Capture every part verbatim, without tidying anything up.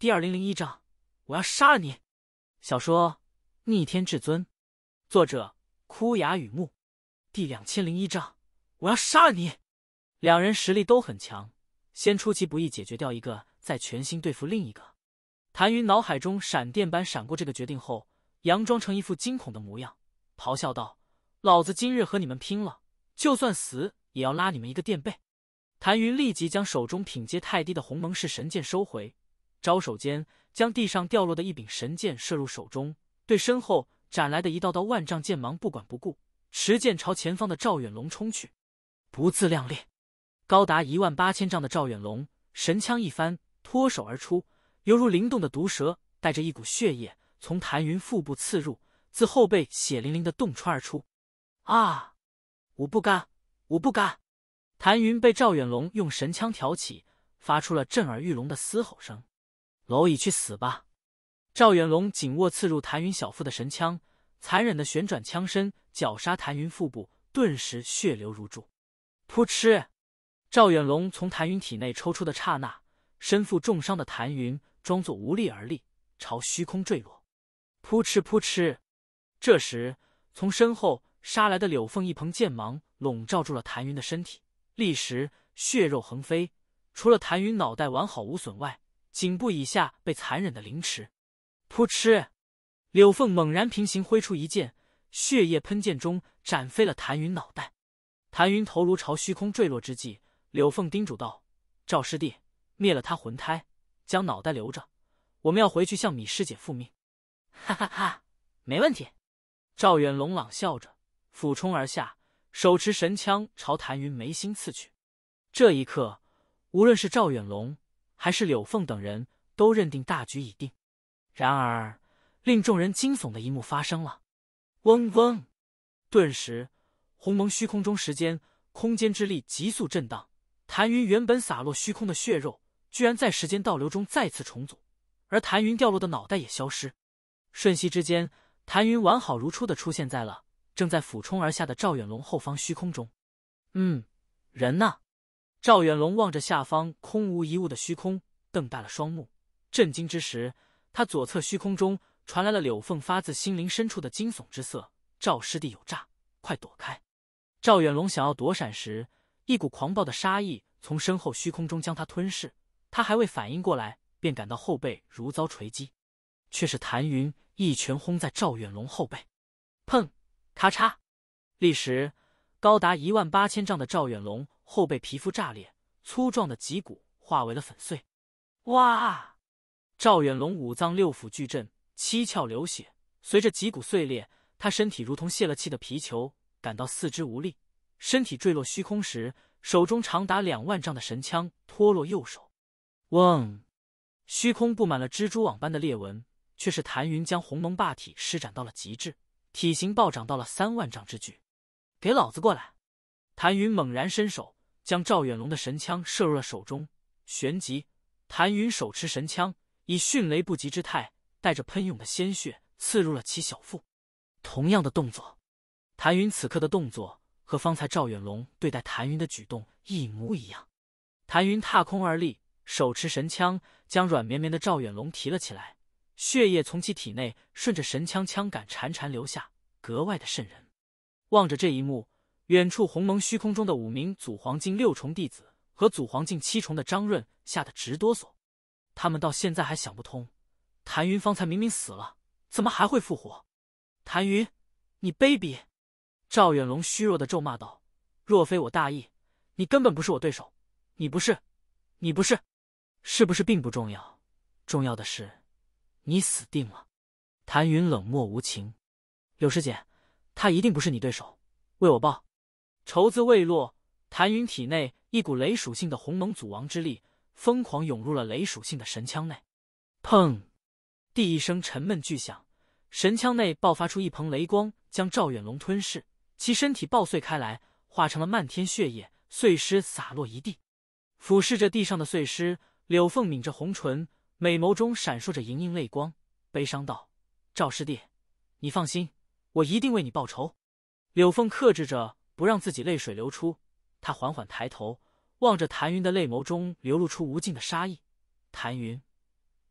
第二零零一章，我要杀了你。小说《逆天至尊》，作者枯牙雨木，第两千零一章，我要杀了你。两人实力都很强，先出其不意解决掉一个，再全心对付另一个。谭云脑海中闪电般闪过这个决定后，佯装成一副惊恐的模样，咆哮道：“老子今日和你们拼了，就算死也要拉你们一个垫背！”谭云立即将手中品阶太低的鸿蒙式神剑收回，招手间将地上掉落的一柄神剑射入手中，对身后斩来的一道道万丈剑芒不管不顾，持剑朝前方的赵远龙冲去。不自量力！高达一万八千丈的赵远龙神枪一翻，脱手而出，犹如灵动的毒蛇，带着一股血液从谭云腹部刺入，自后背血淋淋的洞穿而出。啊！我不干！我不干！谭云被赵远龙用神枪挑起，发出了震耳欲聋的嘶吼声。蝼蚁去死吧！赵远龙紧握刺入谭云小腹的神枪，残忍的旋转枪身，绞杀谭云腹部，顿时血流如注。噗嗤！赵远龙从谭云体内抽出的刹那，身负重伤的谭云装作无力而立，朝虚空坠落。噗嗤噗嗤！这时，从身后杀来的柳凤一蓬剑芒笼罩住了谭云的身体，立时血肉横飞。除了谭云脑袋完好无损外，颈部以下被残忍的凌迟。噗嗤！柳凤猛然平行挥出一剑，血液喷溅中斩飞了谭云脑袋。谭云头颅朝虚空坠落之际，柳凤叮嘱道：“赵师弟，灭了他魂胎，将脑袋留着，我们要回去向米师姐复命。”哈哈哈，没问题。赵远龙冷笑着，俯冲而下，手持神枪朝谭云眉心刺去。这一刻，无论是赵远龙还是柳凤等人，都认定大局已定。然而，令众人惊悚的一幕发生了。嗡嗡！顿时，鸿蒙虚空中时间、空间之力急速震荡，谭云原本洒落虚空的血肉，居然在时间倒流中再次重组，而谭云掉落的脑袋也消失。瞬息之间，谭云完好如初地出现在了正在俯冲而下的赵远龙后方虚空中。嗯，人呢？赵远龙望着下方空无一物的虚空，瞪大了双目。震惊之时，他左侧虚空中传来了柳凤发自心灵深处的惊悚之色：“赵师弟有诈，快躲开！”赵远龙想要躲闪时，一股狂暴的杀意从身后虚空中将他吞噬。他还未反应过来，便感到后背如遭锤击，却是谭云一拳轰在赵远龙后背。砰！咔嚓！立时，高达一万八千丈的赵远龙后背皮肤炸裂，粗壮的脊骨化为了粉碎。哇！赵远龙五脏六腑巨震，七窍流血，随着脊骨碎裂，他身体如同泄了气的皮球，感到四肢无力。身体坠落虚空时，手中长达两万丈的神枪脱落右手。嗡！虚空布满了蜘蛛网般的裂纹，却是谭云将鸿蒙霸体施展到了极致，体型暴涨到了三万丈之巨。给老子过来！谭云猛然伸手，将赵远龙的神枪射入了手中，旋即谭云手持神枪，以迅雷不及之态，带着喷涌的鲜血刺入了其小腹。同样的动作，谭云此刻的动作和方才赵远龙对待谭云的举动一模一样。谭云踏空而立，手持神枪，将软绵绵的赵远龙提了起来，血液从其体内顺着神枪枪杆潺潺流下，格外的瘆人。望着这一幕，远处鸿蒙虚空中的五名祖皇境六重弟子和祖皇境七重的张润吓得直哆嗦。他们到现在还想不通，谭云方才明明死了，怎么还会复活？谭云，你卑鄙！赵远龙虚弱的咒骂道：“若非我大意，你根本不是我对手。你不是，你不是，是不是并不重要，重要的是，你死定了。”谭云冷漠无情：“柳师姐，他一定不是你对手，为我报！”绸子未落，谭云体内一股雷属性的鸿蒙祖王之力疯狂涌入了雷属性的神枪内。砰！第一声沉闷巨响，神枪内爆发出一蓬雷光，将赵远龙吞噬，其身体爆碎开来，化成了漫天血液，碎尸洒落一地。俯视着地上的碎尸，柳凤抿着红唇，美眸中闪烁着盈盈泪光，悲伤道：“赵师弟，你放心，我一定为你报仇。”柳凤克制着不让自己泪水流出，她缓缓抬头，望着谭云的泪眸中流露出无尽的杀意。谭云，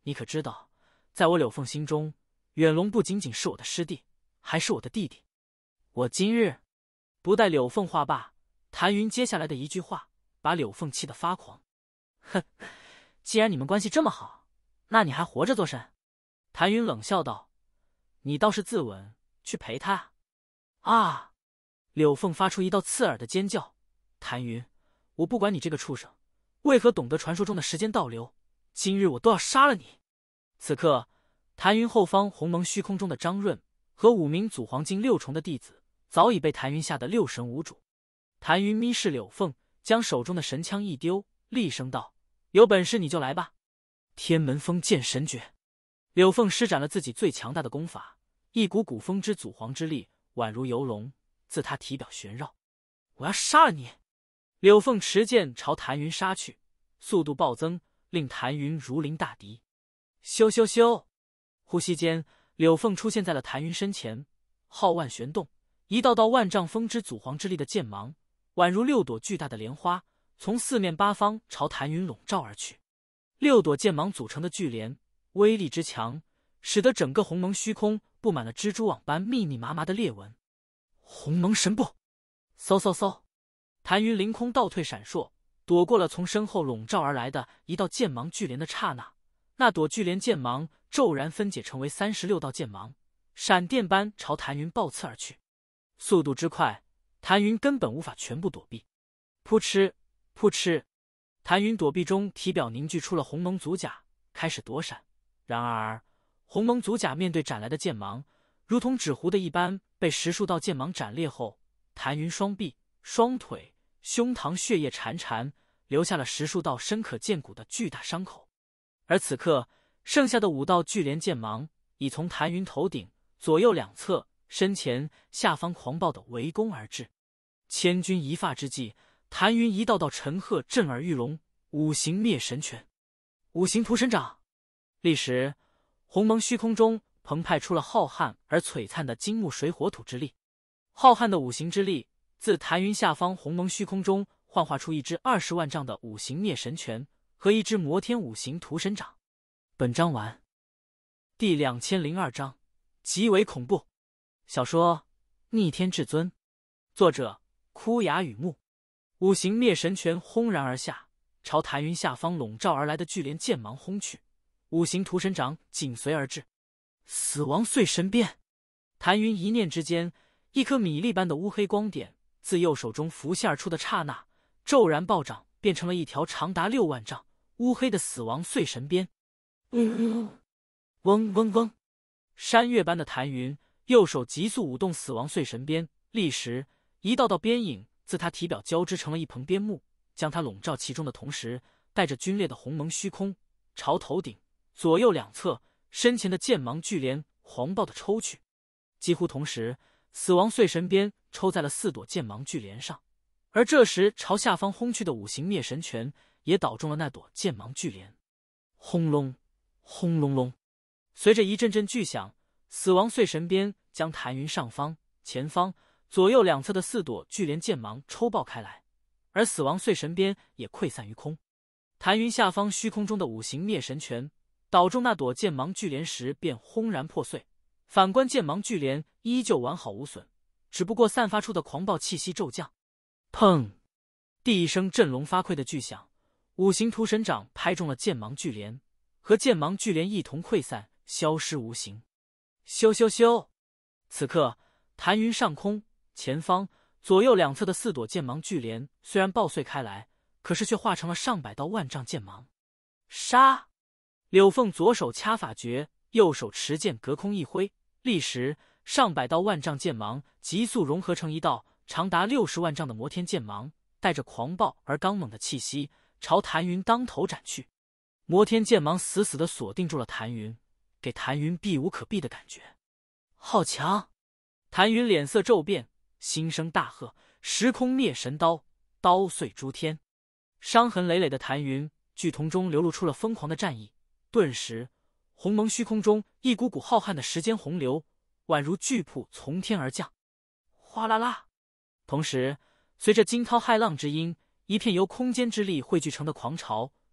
你可知道，在我柳凤心中，远龙不仅仅是我的师弟，还是我的弟弟。我今日……”不待柳凤话罢，谭云接下来的一句话把柳凤气得发狂。哼，既然你们关系这么好，那你还活着做甚？谭云冷笑道：“你倒是自刎去陪他。”啊！柳凤发出一道刺耳的尖叫。谭云，我不管你这个畜生，为何懂得传说中的时间倒流？今日我都要杀了你！此刻，谭云后方鸿蒙虚空中的张润和五名祖皇境六重的弟子早已被谭云吓得六神无主。谭云眯视柳凤，将手中的神枪一丢，厉声道：“有本事你就来吧！”天门封剑神诀。柳凤施展了自己最强大的功法，一股股风之祖皇之力宛如游龙，自他体表旋绕。我要杀了你！柳凤持剑朝谭云杀去，速度暴增，令谭云如临大敌。咻咻咻！呼吸间，柳凤出现在了谭云身前，皓腕旋动，一道道万丈风之祖皇之力的剑芒，宛如六朵巨大的莲花，从四面八方朝谭云笼罩而去。六朵剑芒组成的巨莲，威力之强，使得整个鸿蒙虚空布满了蜘蛛网般密密麻麻的裂纹。鸿蒙神步，嗖嗖嗖！谭云凌空倒退闪烁，躲过了从身后笼罩而来的一道剑芒巨莲的刹那，那朵巨莲剑芒骤然分解成为三十六道剑芒，闪电般朝谭云暴刺而去。速度之快，谭云根本无法全部躲避。扑哧扑哧，谭云躲避中体表凝聚出了鸿蒙祖甲，开始躲闪。然而鸿蒙祖甲面对斩来的剑芒，如同纸糊的一般，被十数道剑芒斩裂后，谭云双臂、双腿、胸膛血液潺潺，留下了十数道深可见骨的巨大伤口。而此刻，剩下的五道巨莲剑芒已从谭云头顶、左右两侧、身前、下方狂暴的围攻而至。千钧一发之际，谭云一道道沉鹤震耳欲聋，五行灭神拳，五行屠神掌。立时，鸿蒙虚空中澎湃出了浩瀚而璀璨的金木水火土之力。浩瀚的五行之力自谭云下方鸿蒙虚空中幻化出一支二十万丈的五行灭神拳和一支摩天五行屠神掌。本章完。第两千零二章，极为恐怖。小说《逆天至尊》，作者枯雅雨木。五行灭神拳轰然而下，朝谭云下方笼罩而来的巨莲剑芒轰去。五行屠神掌紧随而至。死亡碎神鞭。谭云一念之间，一颗米粒般的乌黑光点自右手中浮现而出的刹那，骤然暴涨，变成了一条长达六万丈乌黑的死亡碎神鞭。嗯，嗡嗡嗡！山岳般的谭云右手急速舞动死亡碎神鞭，立时一道道鞭影自他体表交织成了一蓬鞭幕，将他笼罩其中的同时，带着皲裂的鸿蒙虚空朝头顶、左右两侧、身前的剑芒巨莲狂暴的抽去。几乎同时，死亡碎神鞭抽在了四朵剑芒巨莲上，而这时朝下方轰去的五行灭神拳也倒中了那朵剑芒巨莲。轰隆轰隆隆，随着一阵阵巨响，死亡碎神鞭将谭云上方、前方、左右两侧的四朵巨莲剑芒抽爆开来，而死亡碎神鞭也溃散于空。谭云下方虚空中的五行灭神拳倒中那朵剑芒巨莲时便轰然破碎，反观剑芒巨莲依旧完好无损，只不过散发出的狂暴气息骤降。砰！第一声震聋发聩的巨响，五行屠神掌拍中了剑芒巨莲，和剑芒巨莲一同溃散，消失无形。咻咻咻！此刻，谭云上空、前方、左右两侧的四朵剑芒巨莲虽然爆碎开来，可是却化成了上百道万丈剑芒。杀！柳凤左手掐法诀，右手持剑隔空一挥，立时上百道万丈剑芒急速融合成一道长达六十万丈的摩天剑芒，带着狂暴而刚猛的气息朝谭云当头斩去。摩天剑芒死死地锁定住了谭云，给谭云避无可避的感觉。好强！谭云脸色骤变，心生大喝：时空灭神刀，刀碎诸天！伤痕累累的谭云巨瞳中流露出了疯狂的战意，顿时鸿蒙虚空中一股股浩瀚的时间洪流宛如巨瀑从天而降，哗啦啦！同时随着惊涛骇浪之音，一片由空间之力汇聚成的狂潮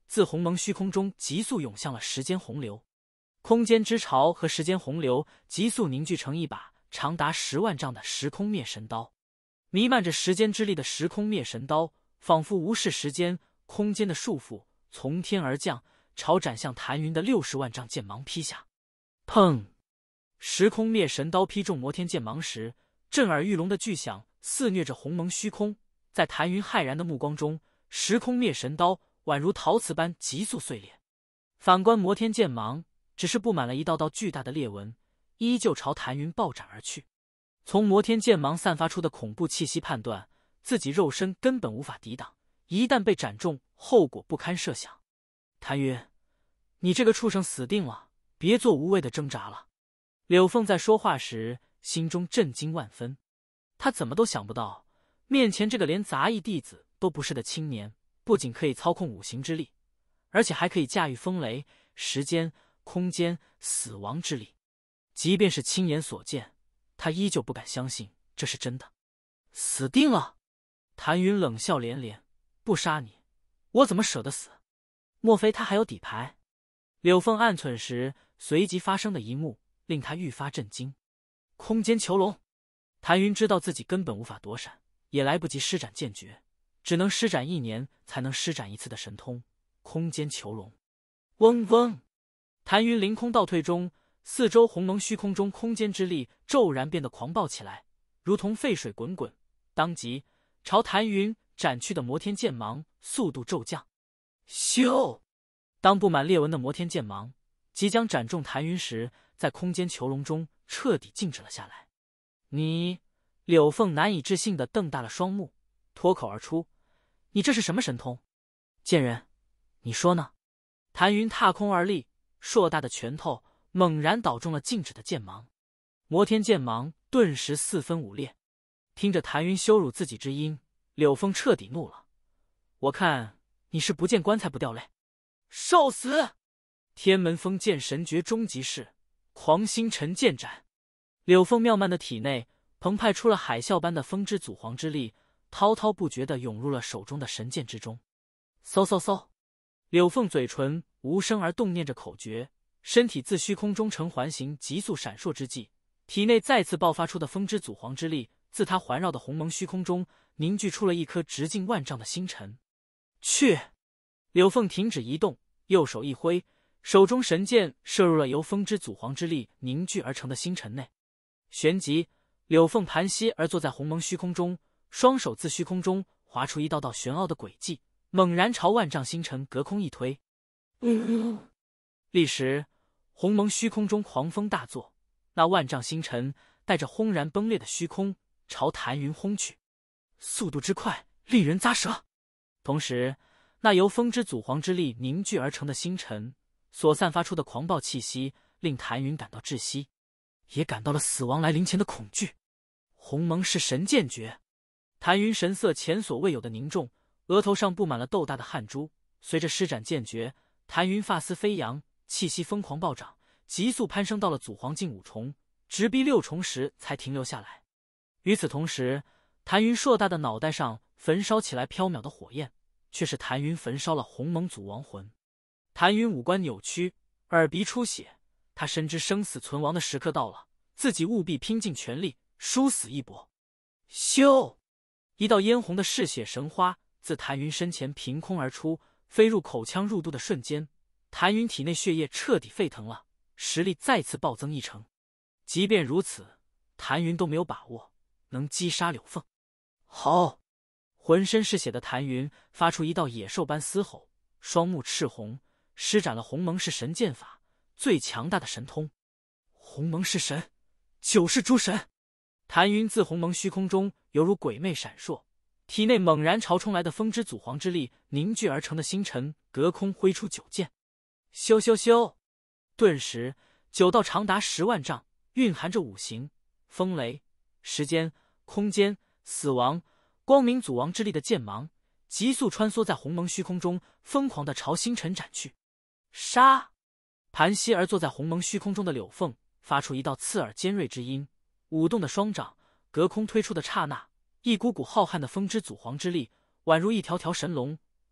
自鸿蒙虚空中急速涌向了时间洪流。空间之潮和时间洪流急速凝聚成一把长达十万丈的时空灭神刀。弥漫着时间之力的时空灭神刀，仿佛无视时间、空间的束缚，从天而降，朝斩向谭云的六十万丈剑芒劈下。砰！时空灭神刀劈中摩天剑芒时，震耳欲聋的巨响肆虐着鸿蒙虚空。在谭云骇然的目光中，时空灭神刀宛如陶瓷般急速碎裂。反观摩天剑芒，只是布满了一道道巨大的裂纹，依旧朝谭云暴斩而去。从摩天剑芒散发出的恐怖气息判断，自己肉身根本无法抵挡，一旦被斩中，后果不堪设想。谭云，你这个畜生死定了，别做无谓的挣扎了。柳凤在说话时，心中震惊万分。他怎么都想不到，面前这个连杂役弟子都不是的青年，不仅可以操控五行之力，而且还可以驾驭风雷、时间、空间、死亡之力。即便是亲眼所见，他依旧不敢相信这是真的。死定了！谭云冷笑连连，不杀你，我怎么舍得死？莫非他还有底牌？柳凤暗忖时，随即发生的一幕令他愈发震惊。空间囚笼！谭云知道自己根本无法躲闪，也来不及施展剑诀，只能施展一年才能施展一次的神通——空间囚笼。嗡嗡！谭云凌空倒退中，四周鸿蒙虚空中空间之力骤然变得狂暴起来，如同沸水滚滚。当即，朝谭云斩去的摩天剑芒速度骤降。咻！当布满裂纹的摩天剑芒即将斩中谭云时，在空间囚笼中彻底静止了下来。你……柳凤难以置信地瞪大了双目，脱口而出：“你这是什么神通？贱人，你说呢？”谭云踏空而立，硕大的拳头猛然倒中了静止的剑芒，摩天剑芒顿时四分五裂。听着谭云羞辱自己之音，柳凤彻底怒了：“我看你是不见棺材不掉泪！”受死！天门封剑神诀终极式狂星辰剑斩。柳凤妙曼的体内澎湃出了海啸般的风之祖皇之力，滔滔不绝地涌入了手中的神剑之中。嗖嗖嗖！柳凤嘴唇无声而动念着口诀，身体自虚空中呈环形急速闪烁之际，体内再次爆发出的风之祖皇之力，自他环绕的鸿蒙虚空中凝聚出了一颗直径万丈的星辰。去！柳凤停止移动，右手一挥，手中神剑射入了由风之祖皇之力凝聚而成的星辰内。旋即，柳凤盘膝而坐在鸿蒙虚空中，双手自虚空中划出一道道玄奥的轨迹，猛然朝万丈星辰隔空一推。嗯、立时，鸿蒙虚空中狂风大作，那万丈星辰带着轰然崩裂的虚空朝谭云轰去，速度之快令人咂舌。同时，那由风之祖皇之力凝聚而成的星辰所散发出的狂暴气息，令谭云感到窒息，也感到了死亡来临前的恐惧。鸿蒙是神剑诀！谭云神色前所未有的凝重，额头上布满了豆大的汗珠。随着施展剑诀，谭云发丝飞扬，气息疯狂暴涨，急速攀升到了祖皇境五重，直逼六重时才停留下来。与此同时，谭云硕大的脑袋上焚烧起来飘渺的火焰，却是谭云焚烧了鸿蒙祖王魂。谭云五官扭曲，耳鼻出血，他深知生死存亡的时刻到了，自己务必拼尽全力，殊死一搏。咻！一道嫣红的嗜血神花自谭云身前凭空而出，飞入口腔入肚的瞬间，谭云体内血液彻底沸腾了，实力再次暴增一成。即便如此，谭云都没有把握能击杀柳凤。好！浑身是血的谭云发出一道野兽般嘶吼，双目赤红，施展了鸿蒙式神剑法，最强大的神通。鸿蒙式神，九世诸神！谭云自鸿蒙虚空中犹如鬼魅闪烁，体内猛然朝冲来的风之祖皇之力凝聚而成的星辰隔空挥出九剑。咻咻咻！顿时，九道长达十万丈、蕴含着五行、风雷、时间、空间、死亡、光明祖王之力的剑芒，急速穿梭在鸿蒙虚空中，疯狂地朝星辰斩去。杀！盘膝而坐在鸿蒙虚空中的柳凤发出一道刺耳尖锐之音，舞动的双掌隔空推出的刹那，一股股浩瀚的风之祖皇之力宛如一条条神龙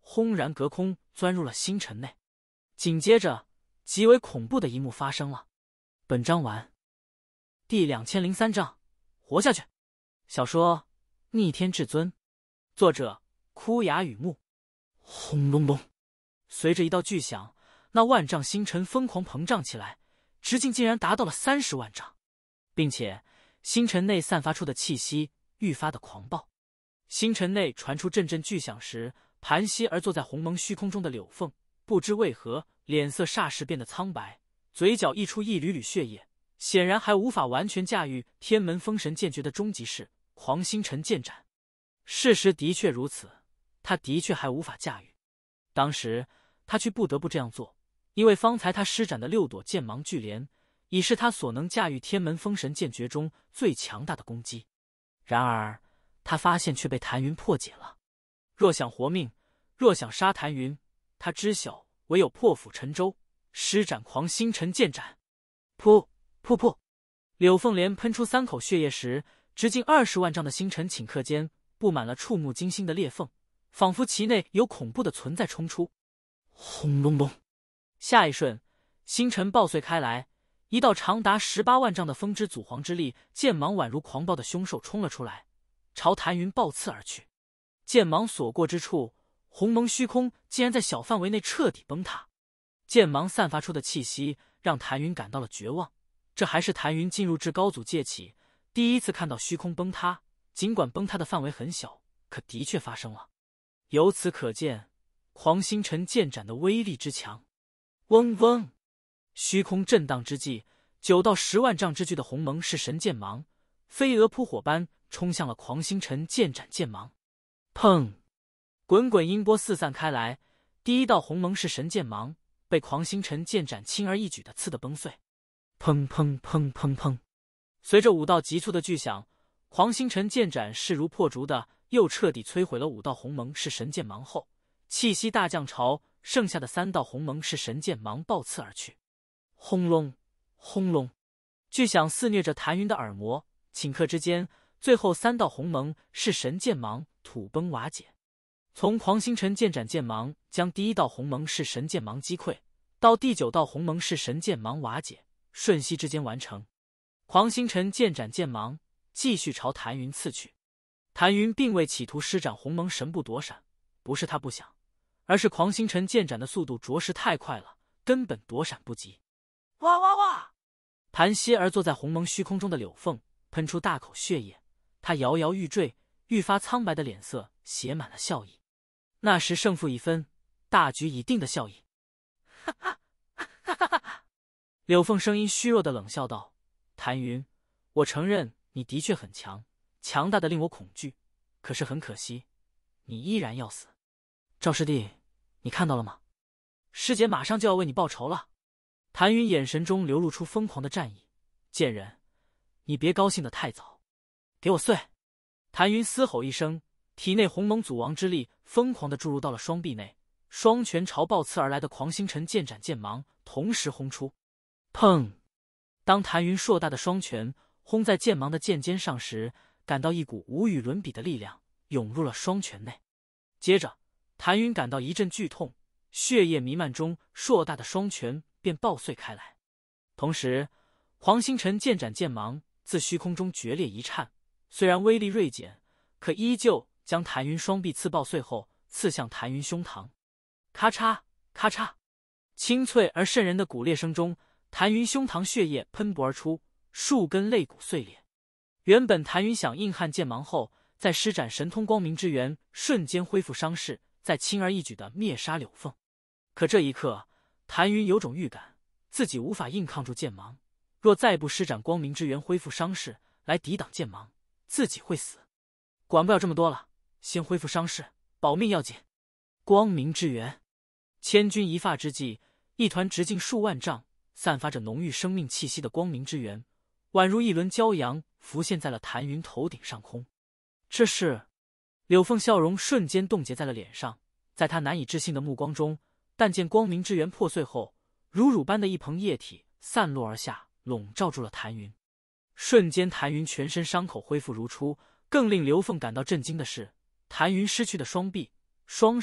轰然隔空钻入了星辰内。紧接着，极为恐怖的一幕发生了。本章完。第两千零三章，活下去。小说《逆天至尊》，作者枯雅雨木。轰隆隆，随着一道巨响，那万丈星辰疯狂膨胀起来，直径竟然达到了三十万丈，并且星辰内散发出的气息愈发的狂暴。星辰内传出阵阵巨响时，盘膝而坐在鸿蒙虚空中的柳凤，不知为何脸色霎时变得苍白，嘴角溢出一缕缕血液，显然还无法完全驾驭天门封神剑诀的终极式狂星辰剑斩。事实的确如此，他的确还无法驾驭。当时他却不得不这样做，因为方才他施展的六朵剑芒巨莲，已是他所能驾驭天门封神剑诀中最强大的攻击。然而他发现却被谭云破解了。若想活命，若想杀谭云，他知晓唯有破釜沉舟，施展狂星辰剑斩。噗噗噗！柳凤莲喷出三口血液时，直径二十万丈的星辰顷刻间布满了触目惊心的裂缝，仿佛其内有恐怖的存在冲出。轰隆隆！下一瞬，星辰爆碎开来，一道长达十八万丈的风之祖皇之力剑芒宛如狂暴的凶兽冲了出来，朝谭云暴刺而去。剑芒所过之处，鸿蒙虚空竟然在小范围内彻底崩塌。剑芒散发出的气息让谭云感到了绝望，这还是谭云进入至高祖界起第一次看到虚空崩塌，尽管崩塌的范围很小，可的确发生了。由此可见狂星辰剑斩的威力之强。嗡嗡，虚空震荡之际，九到十万丈之巨的鸿蒙是神剑芒飞蛾扑火般冲向了狂星辰剑斩剑芒。砰！滚滚音波四散开来，第一道鸿蒙是神剑芒被狂星辰剑斩轻而易举地刺得崩碎。砰砰砰砰砰！随着五道急促的巨响，狂星辰剑斩势如破竹的又彻底摧毁了五道鸿蒙是神剑芒后，气息大降潮，剩下的三道鸿蒙是神剑芒暴刺而去。轰隆轰隆，巨响肆虐着谭云的耳膜，顷刻之间，最后三道鸿蒙是神剑芒土崩瓦解。从狂星辰剑斩剑芒将第一道鸿蒙是神剑芒击溃，到第九道鸿蒙是神剑芒瓦解，瞬息之间完成。狂星辰剑斩剑芒继续朝谭云刺去。谭云并未企图施展鸿蒙神步躲闪，不是他不想，而是狂星辰剑斩的速度着实太快了，根本躲闪不及。哇哇哇！盘膝而坐在鸿蒙虚空中的柳凤喷出大口血液，他摇摇欲坠，愈发苍白的脸色写满了笑意。那时胜负已分，大局已定的笑意。哈哈哈哈哈！柳凤声音虚弱的冷笑道：“谭云，我承认你的确很强，强大的令我恐惧。可是很可惜，你依然要死。赵师弟，你看到了吗？师姐马上就要为你报仇了。”谭云眼神中流露出疯狂的战意。贱人，你别高兴得太早，给我碎！谭云嘶吼一声，体内鸿蒙祖王之力疯狂地注入到了双臂内，双拳朝暴刺而来的狂星辰剑斩剑芒同时轰出。砰！当谭云硕大的双拳轰在剑芒的剑尖上时，感到一股无与伦比的力量涌入了双拳内。接着，谭云感到一阵剧痛，血液弥漫中，硕大的双拳便爆碎开来。同时，狂星辰剑斩剑芒自虚空中决裂一颤，虽然威力锐减，可依旧将谭云双臂刺爆碎后，刺向谭云胸膛。咔嚓咔嚓，清脆而瘆人的骨裂声中，谭云胸膛血液喷薄而出，数根肋骨碎裂。原本谭云想硬汉剑芒后，再施展神通光明之源，瞬间恢复伤势，再轻而易举地灭杀柳凤。可这一刻，谭云有种预感，自己无法硬抗住剑芒，若再不施展光明之源恢复伤势来抵挡剑芒，自己会死。管不了这么多了，先恢复伤势，保命要紧。光明之源，千钧一发之际，一团直径数万丈、散发着浓郁生命气息的光明之源，宛如一轮骄阳，浮现在了谭云头顶上空。这是……柳凤笑容瞬间冻结在了脸上，在他难以置信的目光中，但见光明之源破碎后，如乳般的一捧液体散落而下，笼罩住了谭云。瞬间，谭云全身伤口恢复如初。更令刘凤感到震惊的是，谭云失去的双臂、双手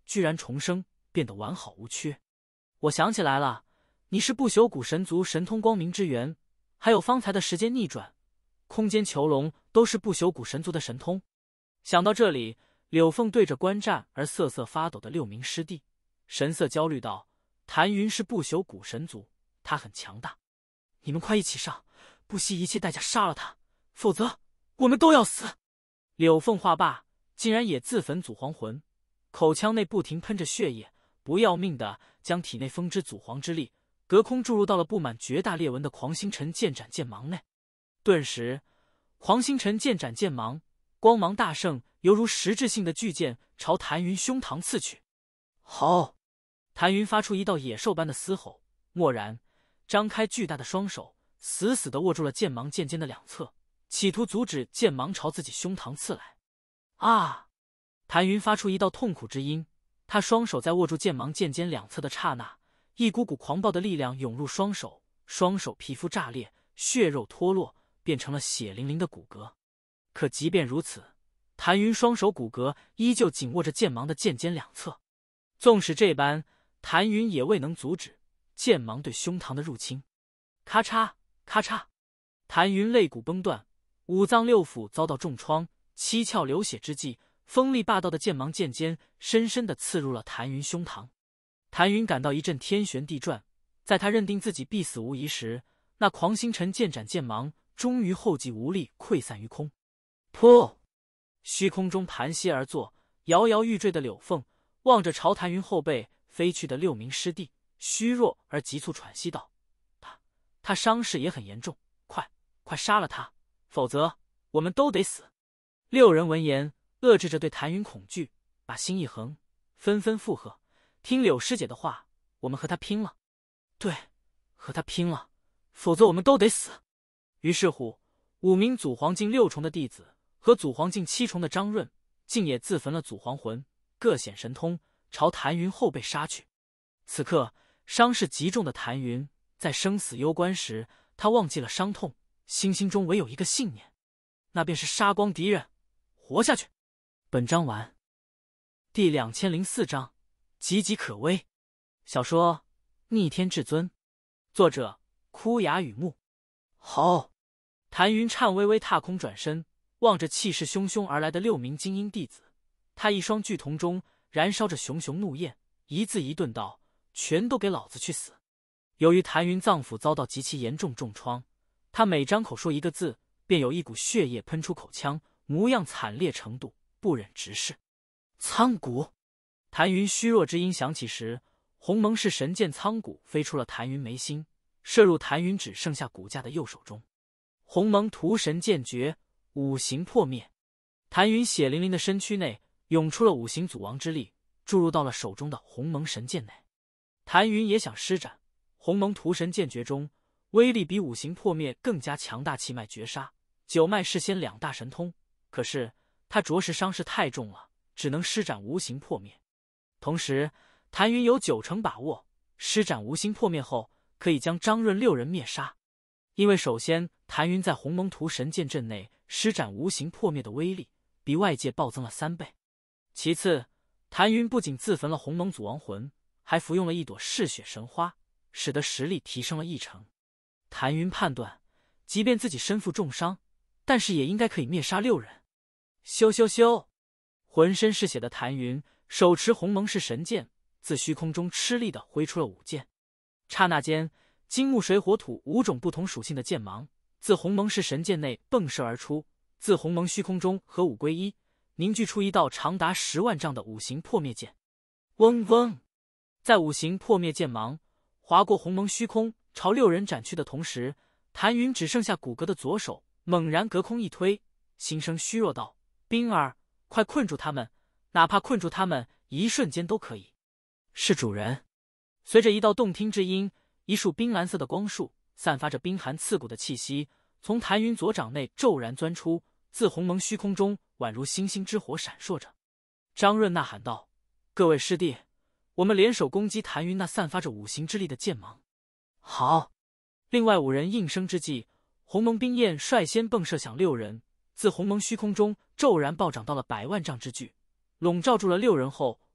居然重生，变得完好无缺。我想起来了，你是不朽古神族神通光明之源，还有方才的时间逆转、空间囚笼，都是不朽古神族的神通。想到这里，柳凤对着观战而瑟瑟发抖的六名师弟，神色焦虑道：“谭云是不朽古神族，他很强大，你们快一起上，不惜一切代价杀了他，否则我们都要死。”柳凤话罢，竟然也自焚祖皇魂，口腔内不停喷着血液，不要命的将体内风之祖皇之力隔空注入到了布满绝大裂纹的狂星辰剑斩剑芒内。顿时，狂星辰剑斩剑芒光芒大盛，犹如实质性的巨剑朝谭云胸膛刺去。好！谭云发出一道野兽般的嘶吼，蓦然张开巨大的双手，死死地握住了剑芒剑尖的两侧，企图阻止剑芒朝自己胸膛刺来。啊！谭云发出一道痛苦之音，他双手在握住剑芒剑尖两侧的刹那，一股股狂暴的力量涌入双手，双手皮肤炸裂，血肉脱落，变成了血淋淋的骨骼。可即便如此，谭云双手骨骼依旧紧握着剑芒的剑尖两侧。纵使这般，谭云也未能阻止剑芒对胸膛的入侵。咔嚓咔嚓，谭云肋骨崩断，五脏六腑遭到重创，七窍流血之际，锋利霸道的剑芒剑尖深深地刺入了谭云胸膛。谭云感到一阵天旋地转，在他认定自己必死无疑时，那狂星辰剑斩剑芒终于后继无力，溃散于空。噗！虚空中盘膝而坐，摇摇欲坠的柳凤望着朝谭云后背飞去的六名师弟，虚弱而急促喘息道：“他他伤势也很严重，快快杀了他，否则我们都得死。”六人闻言，遏制着对谭云恐惧，把心一横，纷纷附和：“听柳师姐的话，我们和他拼了！对，和他拼了，否则我们都得死。”于是乎，五名祖皇境六重的弟子和祖皇境七重的张润，竟也自焚了祖皇魂，各显神通，朝谭云后背杀去。此刻，伤势极重的谭云在生死攸关时，他忘记了伤痛，心心中唯有一个信念，那便是杀光敌人，活下去。本章完。第两千零四章，岌岌可危。小说《逆天至尊》，作者枯雅雨木。好！谭云颤巍巍踏空转身，望着气势汹汹而来的六名精英弟子，他一双巨瞳中燃烧着熊熊怒焰，一字一顿道：“全都给老子去死！”由于谭云脏腑遭到极其严重重创，他每张口说一个字，便有一股血液喷出口腔，模样惨烈程度不忍直视。苍骨！谭云虚弱之音响起时，鸿蒙氏神剑苍骨飞出了谭云眉心，射入谭云只剩下骨架的右手中。鸿蒙屠神剑诀，五行破灭。谭云血淋淋的身躯内涌出了五行祖王之力，注入到了手中的鸿蒙神剑内。谭云也想施展鸿蒙屠神剑诀中威力比五行破灭更加强大气脉绝杀、九脉噬仙两大神通，可是他着实伤势太重了，只能施展无形破灭。同时，谭云有九成把握，施展无形破灭后可以将张润六人灭杀。因为首先，谭云在鸿蒙屠神剑阵内施展无形破灭的威力比外界暴增了三倍。其次，谭云不仅自焚了鸿蒙祖王魂，还服用了一朵嗜血神花，使得实力提升了一成。谭云判断，即便自己身负重伤，但是也应该可以灭杀六人。咻咻咻！浑身是血的谭云手持鸿蒙氏神剑，自虚空中吃力地挥出了五剑。刹那间，金木水火土五种不同属性的剑芒自鸿蒙氏神剑内迸射而出，自鸿蒙虚空中合五归一，凝聚出一道长达十万丈的五行破灭剑。嗡嗡！在五行破灭剑芒划过鸿蒙虚空朝六人斩去的同时，谭云只剩下骨骼的左手猛然隔空一推，心声虚弱道：“冰儿，快困住他们，哪怕困住他们一瞬间都可以。”是主人。随着一道动听之音，一束冰蓝色的光束散发着冰寒刺骨的气息，从谭云左掌内骤然钻出，自鸿蒙虚空中宛如星星之火闪烁着。张润呐喊道：“各位师弟，我们联手攻击谭云那散发着五行之力的剑芒。”好！另外五人应声之际，鸿蒙冰焰率先迸射向六人，自鸿蒙虚空中骤然暴涨到了百万丈之巨，笼罩住了六人后，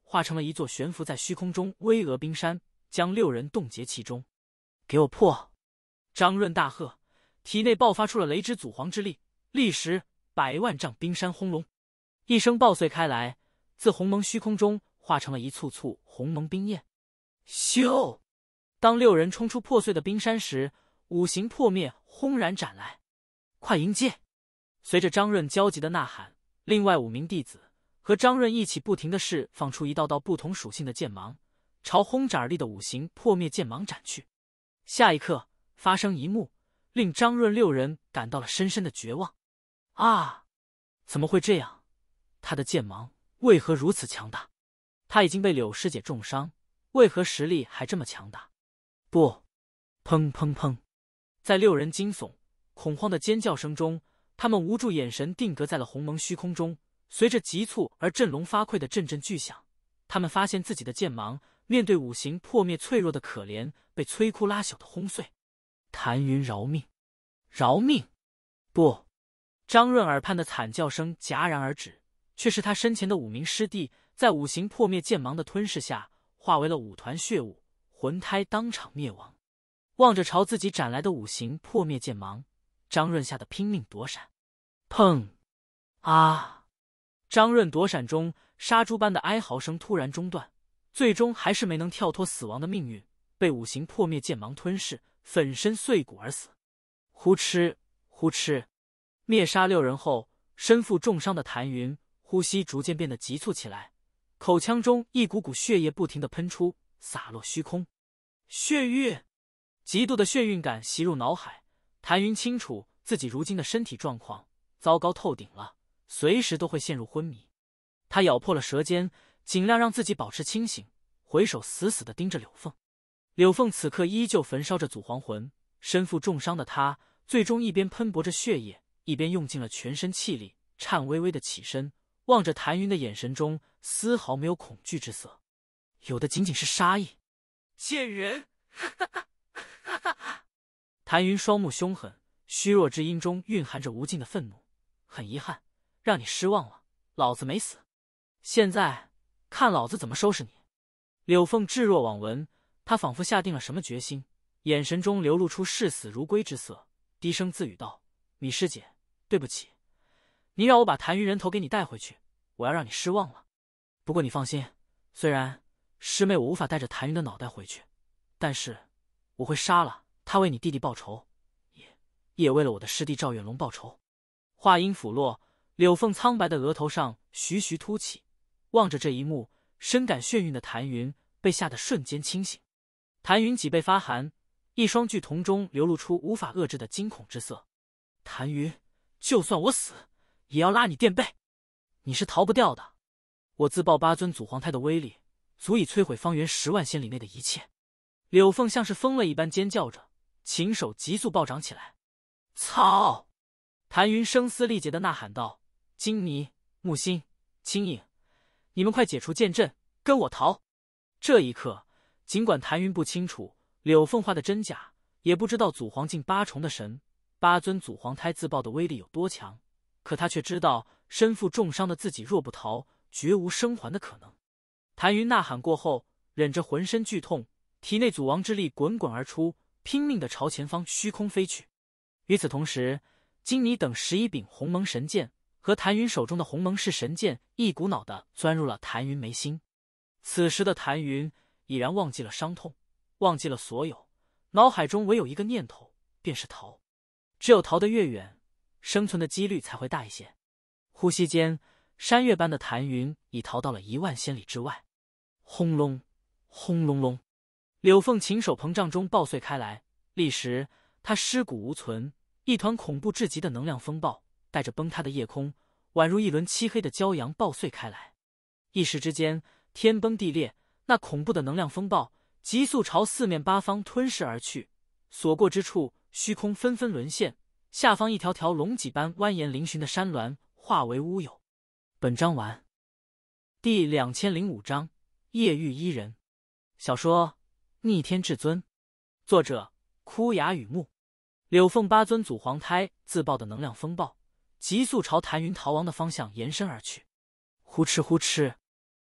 化成了一座悬浮在虚空中巍峨冰山，将六人冻结其中。给我破！张润大喝，体内爆发出了雷之祖皇之力，立时百万丈冰山轰隆，一声爆碎开来，自鸿蒙虚空中化成了一簇簇鸿蒙冰焰。咻！当六人冲出破碎的冰山时，五行破灭轰然斩来，快迎接！随着张润焦急的呐喊，另外五名弟子和张润一起不停地释放出一道道不同属性的剑芒，朝轰斩而立的五行破灭剑芒斩去。下一刻发生一幕，令张润六人感到了深深的绝望。啊！怎么会这样？他的剑芒为何如此强大？他已经被柳师姐重伤，为何实力还这么强大？不！砰砰砰！在六人惊悚、恐慌的尖叫声中，他们无助眼神定格在了鸿蒙虚空中。随着急促而振聋发聩的阵阵巨响，他们发现自己的剑芒面对五行破灭脆弱的可怜，被摧枯拉朽的轰碎。谭云饶命！饶命！不！张润耳畔的惨叫声戛然而止，却是他身前的五名师弟在五行破灭剑芒的吞噬下，化为了五团血雾，魂胎当场灭亡。望着朝自己斩来的五行破灭剑芒，张润吓得拼命躲闪。砰！啊！张润躲闪中，杀猪般的哀嚎声突然中断，最终还是没能跳脱死亡的命运，被五行破灭剑芒吞噬，粉身碎骨而死。呼哧呼哧，灭杀六人后，身负重伤的谭云呼吸逐渐变得急促起来，口腔中一股股血液不停地喷出，洒落虚空。血晕！极度的血晕感袭入脑海，谭云清楚自己如今的身体状况糟糕透顶了，随时都会陷入昏迷。他咬破了舌尖，尽量让自己保持清醒，回首死死地盯着柳凤。柳凤此刻依旧焚烧着祖皇魂，身负重伤的他最终一边喷薄着血液，一边用尽了全身气力，颤巍巍地起身，望着谭云的眼神中丝毫没有恐惧之色，有的仅仅是杀意。贱人！谭云双目凶狠，虚弱之音中蕴含着无尽的愤怒。很遗憾，让你失望了，老子没死。现在看老子怎么收拾你！柳凤置若罔闻，她仿佛下定了什么决心，眼神中流露出视死如归之色，低声自语道：“米师姐，对不起，你让我把谭云人头给你带回去，我要让你失望了。不过你放心，虽然师妹我无法带着谭云的脑袋回去，但是我会杀了他，为你弟弟报仇，也也为了我的师弟赵远龙报仇。”话音甫落，柳凤苍白的额头上徐徐凸起，望着这一幕，深感眩晕的谭云被吓得瞬间清醒。谭云脊背发寒，一双巨瞳中流露出无法遏制的惊恐之色。谭云，就算我死，也要拉你垫背，你是逃不掉的。我自爆八尊祖皇胎的威力，足以摧毁方圆十万仙里内的一切。柳凤像是疯了一般尖叫着，琴手急速暴涨起来。操！谭云声嘶力竭地呐喊道：“金妮、木星、青影，你们快解除剑阵，跟我逃！”这一刻，尽管谭云不清楚柳凤话的真假，也不知道祖皇境八重的神八尊祖皇胎自爆的威力有多强，可他却知道身负重伤的自己若不逃，绝无生还的可能。谭云呐喊过后，忍着浑身剧痛，体内祖王之力滚滚而出，拼命地朝前方虚空飞去。与此同时，金妮等十一柄鸿蒙神剑和谭云手中的鸿蒙式神剑一股脑地钻入了谭云眉心。此时的谭云已然忘记了伤痛，忘记了所有，脑海中唯有一个念头，便是逃。只有逃得越远，生存的几率才会大一些。呼吸间，山岳般的谭云已逃到了一万仙里之外。轰隆，轰隆隆，柳凤琴手膨胀中爆碎开来，立时他尸骨无存，一团恐怖至极的能量风暴带着崩塌的夜空，宛如一轮漆黑的骄阳爆碎开来。一时之间，天崩地裂，那恐怖的能量风暴急速朝四面八方吞噬而去，所过之处，虚空纷纷沦陷，下方一条条龙脊般蜿蜒嶙峋的山峦化为乌有。本章完。第两千零五章夜狱伊人。小说《逆天至尊》，作者枯崖雨木。柳凤八尊祖皇胎自爆的能量风暴急速朝谭云逃亡的方向延伸而去。呼哧呼哧，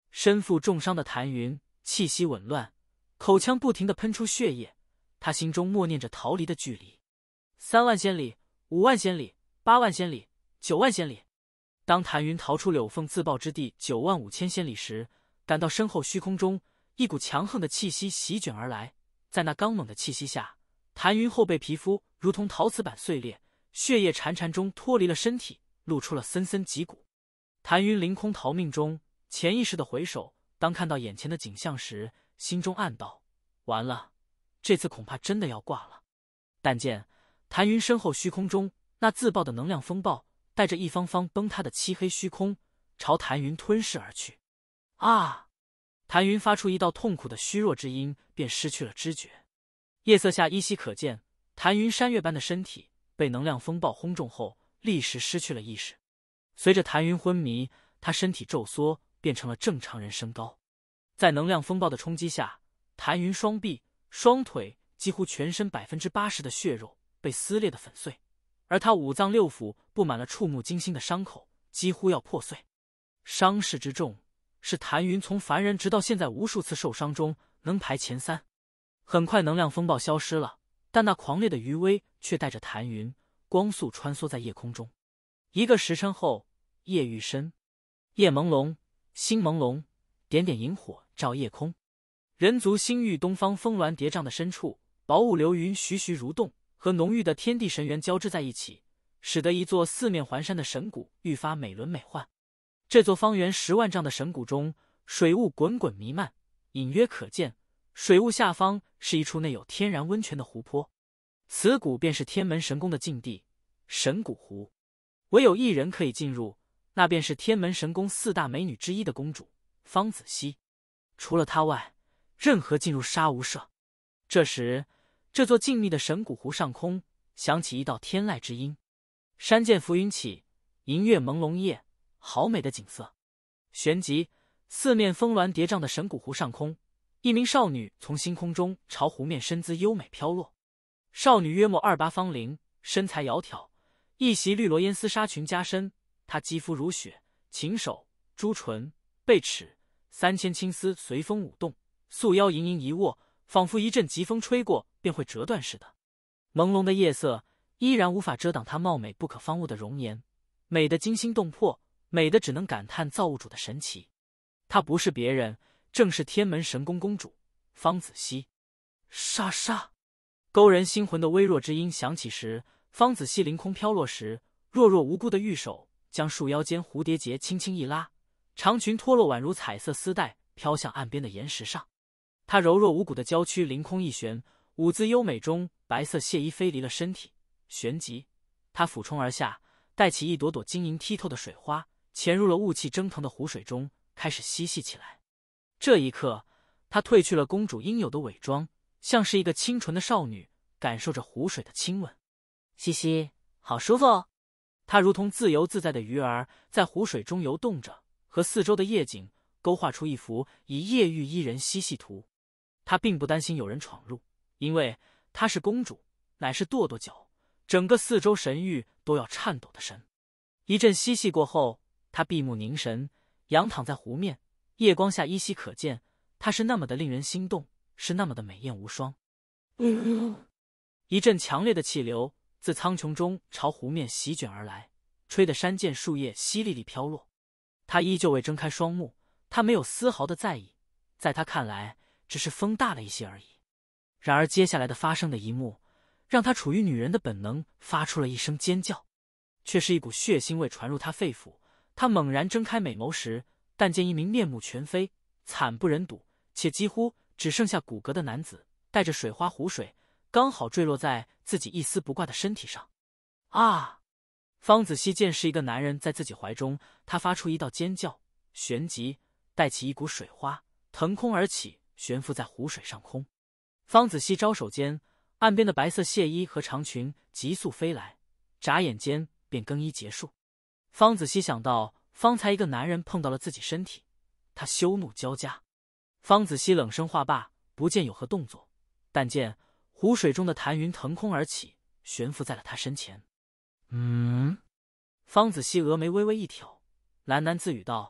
身负重伤的谭云气息紊乱，口腔不停地喷出血液，他心中默念着逃离的距离：三万仙里，五万仙里，八万仙里，九万仙里。当谭云逃出柳凤自爆之地九万五千仙里时，感到身后虚空中一股强横的气息席卷而来。在那刚猛的气息下，谭云后背皮肤如同陶瓷板碎裂，血液潺潺中脱离了身体，露出了森森脊骨。谭云凌空逃命中，潜意识的回首，当看到眼前的景象时，心中暗道：完了，这次恐怕真的要挂了。但见谭云身后虚空中那自爆的能量风暴，带着一方方崩塌的漆黑虚空，朝谭云吞噬而去。啊！谭云发出一道痛苦的虚弱之音，便失去了知觉。夜色下依稀可见，谭云山岳般的身体被能量风暴轰中后，立时失去了意识。随着谭云昏迷，他身体骤缩，变成了正常人身高。在能量风暴的冲击下，谭云双臂、双腿几乎全身百分之八十的血肉被撕裂的粉碎，而他五脏六腑布满了触目惊心的伤口，几乎要破碎。伤势之重，是谭云从凡人直到现在无数次受伤中能排前三。很快能量风暴消失了，但那狂烈的余威却带着谭云光速穿梭在夜空中。一个时辰后，夜愈深，夜朦胧，星朦胧，点点萤火照夜空。人族星域东方峰峦叠嶂的深处，薄雾流云徐徐蠕动，和浓郁的天地神元交织在一起，使得一座四面环山的神谷愈发美轮美奂。这座方圆十万丈的神谷中，水雾滚滚弥漫，隐约可见水雾下方是一处内有天然温泉的湖泊。此谷便是天门神宫的禁地神谷湖，唯有一人可以进入，那便是天门神宫四大美女之一的公主方子熙。除了她外，任何进入杀无赦。这时，这座静谧的神谷湖上空响起一道天籁之音，山涧浮云起，银月朦胧夜，好美的景色。旋即，四面峰峦叠嶂的神谷湖上空，一名少女从星空中朝湖面身姿优美飘落。少女约莫二八芳龄，身材窈窕，一袭绿罗烟丝纱裙加身，她肌肤如雪，琴手、朱唇、贝齿，三千青丝随风舞动，素腰盈盈一握，仿佛一阵疾风吹过便会折断似的。朦胧的夜色依然无法遮挡她貌美不可方物的容颜，美得惊心动魄，美得只能感叹造物主的神奇。她不是别人，正是天门神宫公主方子熙。沙沙，勾人心魂的微弱之音响起时，方子熙凌空飘落时，弱弱无辜的玉手将束腰间蝴蝶结轻轻一拉，长裙脱落宛如彩色丝带，飘向岸边的岩石上。她柔弱无骨的娇躯凌空一旋，舞姿优美中，白色亵衣飞离了身体。旋即，她俯冲而下，带起一朵朵晶莹剔透的水花，潜入了雾气蒸腾的湖水中，开始嬉戏起来。这一刻，她褪去了公主应有的伪装，像是一个清纯的少女，感受着湖水的亲吻。嘻嘻，好舒服哦！她如同自由自在的鱼儿，在湖水中游动着，和四周的夜景勾画出一幅以夜浴伊人嬉戏图。她并不担心有人闯入，因为她是公主，乃是跺跺脚，整个四周神域都要颤抖的神。一阵嬉戏过后，她闭目凝神，仰躺在湖面，夜光下依稀可见，她是那么的令人心动，是那么的美艳无双。嗯、一阵强烈的气流自苍穹中朝湖面席卷而来，吹得山涧树叶淅沥沥飘落。她依旧未睁开双目，她没有丝毫的在意，在她看来，只是风大了一些而已。然而接下来的发生的一幕，让她处于女人的本能发出了一声尖叫，却是一股血腥味传入她肺腑。她猛然睁开美眸时，但见一名面目全非、惨不忍睹，且几乎只剩下骨骼的男子，带着水花湖水，刚好坠落在自己一丝不挂的身体上。啊！方子熙见是一个男人在自己怀中，他发出一道尖叫，旋即带起一股水花，腾空而起，悬浮在湖水上空。方子熙招手间，岸边的白色亵衣和长裙急速飞来，眨眼间便更衣结束。方子熙想到方才一个男人碰到了自己身体，他羞怒交加。方子熙冷声话罢，不见有何动作，但见湖水中的谭云腾空而起，悬浮在了他身前。嗯，方子熙峨眉微微一挑，喃喃自语道：“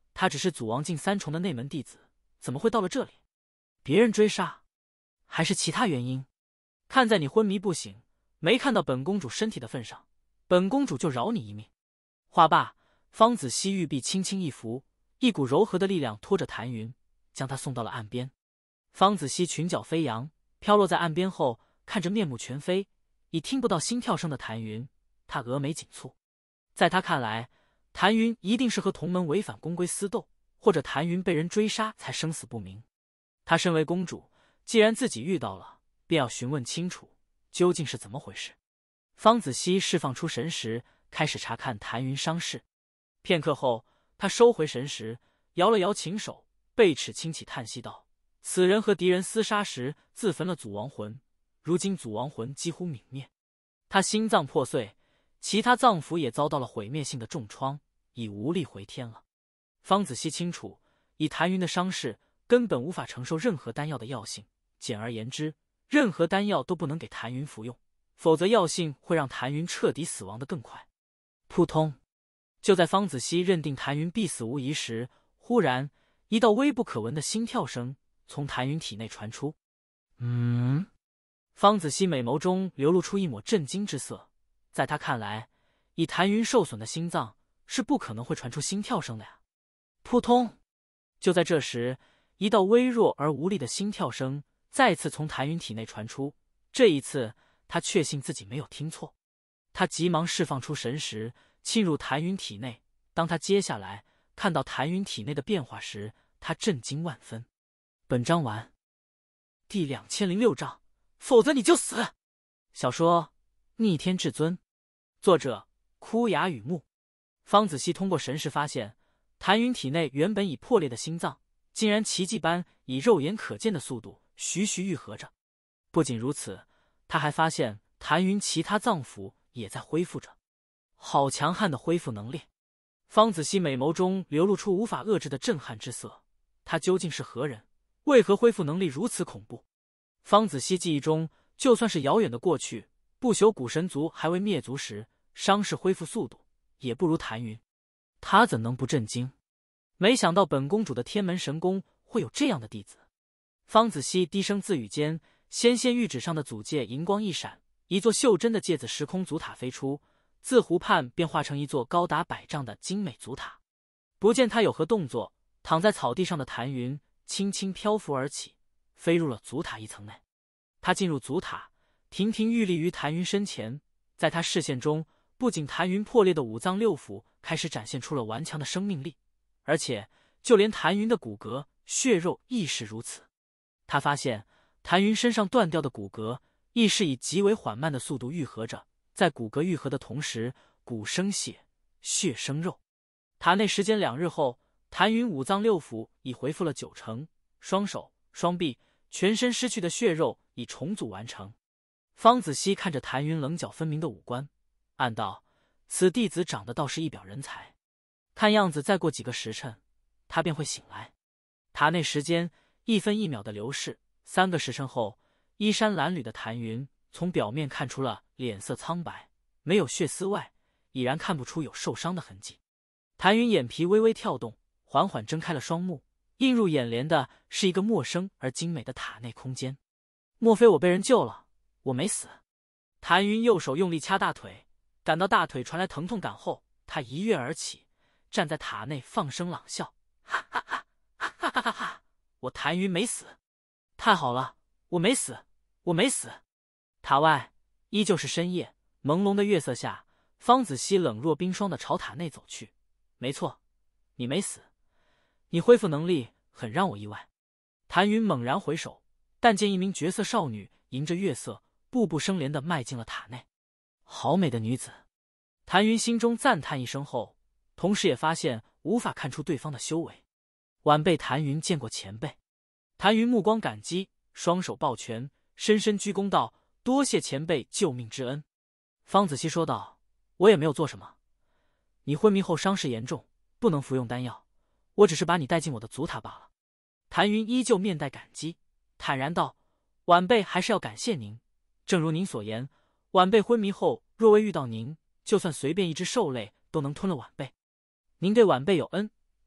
他只是祖王境三重的内门弟子，怎么会到了这里？别人追杀，还是其他原因？看在你昏迷不醒，没看到本公主身体的份上，本公主就饶你一命。”话罢，方子熙玉臂轻轻一扶，一股柔和的力量拖着谭云，将他送到了岸边。方子熙裙角飞扬，飘落在岸边后，看着面目全非、已听不到心跳声的谭云，他峨眉紧蹙。在他看来，谭云一定是和同门违反公规私斗，或者谭云被人追杀才生死不明。他身为公主，既然自己遇到了，便要询问清楚究竟是怎么回事。方子熙释放出神识，开始查看谭云伤势。片刻后，他收回神识，摇了摇琴手，背齿轻启叹息道：“此人和敌人厮杀时自焚了祖王魂，如今祖王魂几乎泯灭，他心脏破碎，其他脏腑也遭到了毁灭性的重创，已无力回天了。”方子熙清楚，以谭云的伤势，根本无法承受任何丹药的药性，简而言之，任何丹药都不能给谭云服用，否则药性会让谭云彻底死亡的更快。扑通！就在方子熙认定谭云必死无疑时，忽然一道微不可闻的心跳声从谭云体内传出。嗯，方子熙美眸中流露出一抹震惊之色。在他看来，以谭云受损的心脏是不可能会传出心跳声的呀。扑通！就在这时，一道微弱而无力的心跳声再次从谭云体内传出。这一次，他确信自己没有听错。他急忙释放出神识，侵入谭云体内。当他接下来看到谭云体内的变化时，他震惊万分。本章完。第两千零六章，否则你就死。小说《逆天至尊》，作者枯雅雨木。方子熙通过神识发现，谭云体内原本已破裂的心脏，竟然奇迹般以肉眼可见的速度徐徐愈合着。不仅如此，他还发现谭云其他脏腑也在恢复着。好强悍的恢复能力！方子熙美眸中流露出无法遏制的震撼之色。他究竟是何人？为何恢复能力如此恐怖？方子熙记忆中，就算是遥远的过去，不朽古神族还未灭族时，伤势恢复速度也不如谭云。他怎能不震惊？没想到本公主的天门神功会有这样的弟子。方子熙低声自语间，纤纤玉指上的祖戒银光一闪，一座袖珍的戒子时空祖塔飞出，自湖畔便化成一座高达百丈的精美祖塔。不见他有何动作，躺在草地上的谭云轻轻漂浮而起，飞入了祖塔一层内。他进入祖塔，亭亭玉立于谭云身前。在他视线中，不仅谭云破裂的五脏六腑开始展现出了顽强的生命力，而且就连谭云的骨骼、血肉亦是如此。他发现谭云身上断掉的骨骼亦是以极为缓慢的速度愈合着，在骨骼愈合的同时，骨生血，血生肉。塔内时间两日后，谭云五脏六腑已恢复了九成，双手、双臂、全身失去的血肉已重组完成。方子熙看着谭云棱角分明的五官，暗道：此弟子长得倒是一表人才，看样子再过几个时辰，他便会醒来。塔内时间一分一秒的流逝，三个时辰后，衣衫褴褛的谭云从表面看出了脸色苍白，没有血丝外，已然看不出有受伤的痕迹。谭云眼皮微微跳动，缓缓睁开了双目，映入眼帘的是一个陌生而精美的塔内空间。莫非我被人救了？我没死。谭云右手用力掐大腿，感到大腿传来疼痛感后，他一跃而起，站在塔内放声朗笑：哈哈哈哈哈哈哈哈！我谭云没死，太好了，我没死，我没死。塔外依旧是深夜，朦胧的月色下，方子熙冷若冰霜的朝塔内走去。没错，你没死，你恢复能力很让我意外。谭云猛然回首，但见一名绝色少女迎着月色，步步生莲地迈进了塔内。好美的女子！谭云心中赞叹一声后，同时也发现无法看出对方的修为。晚辈谭云见过前辈。谭云目光感激，双手抱拳，深深鞠躬道：多谢前辈救命之恩。方子熙说道：我也没有做什么，你昏迷后伤势严重，不能服用丹药，我只是把你带进我的祖塔罢了。谭云依旧面带感激，坦然道：晚辈还是要感谢您。正如您所言，晚辈昏迷后若未遇到您，就算随便一只兽类都能吞了晚辈。您对晚辈有恩，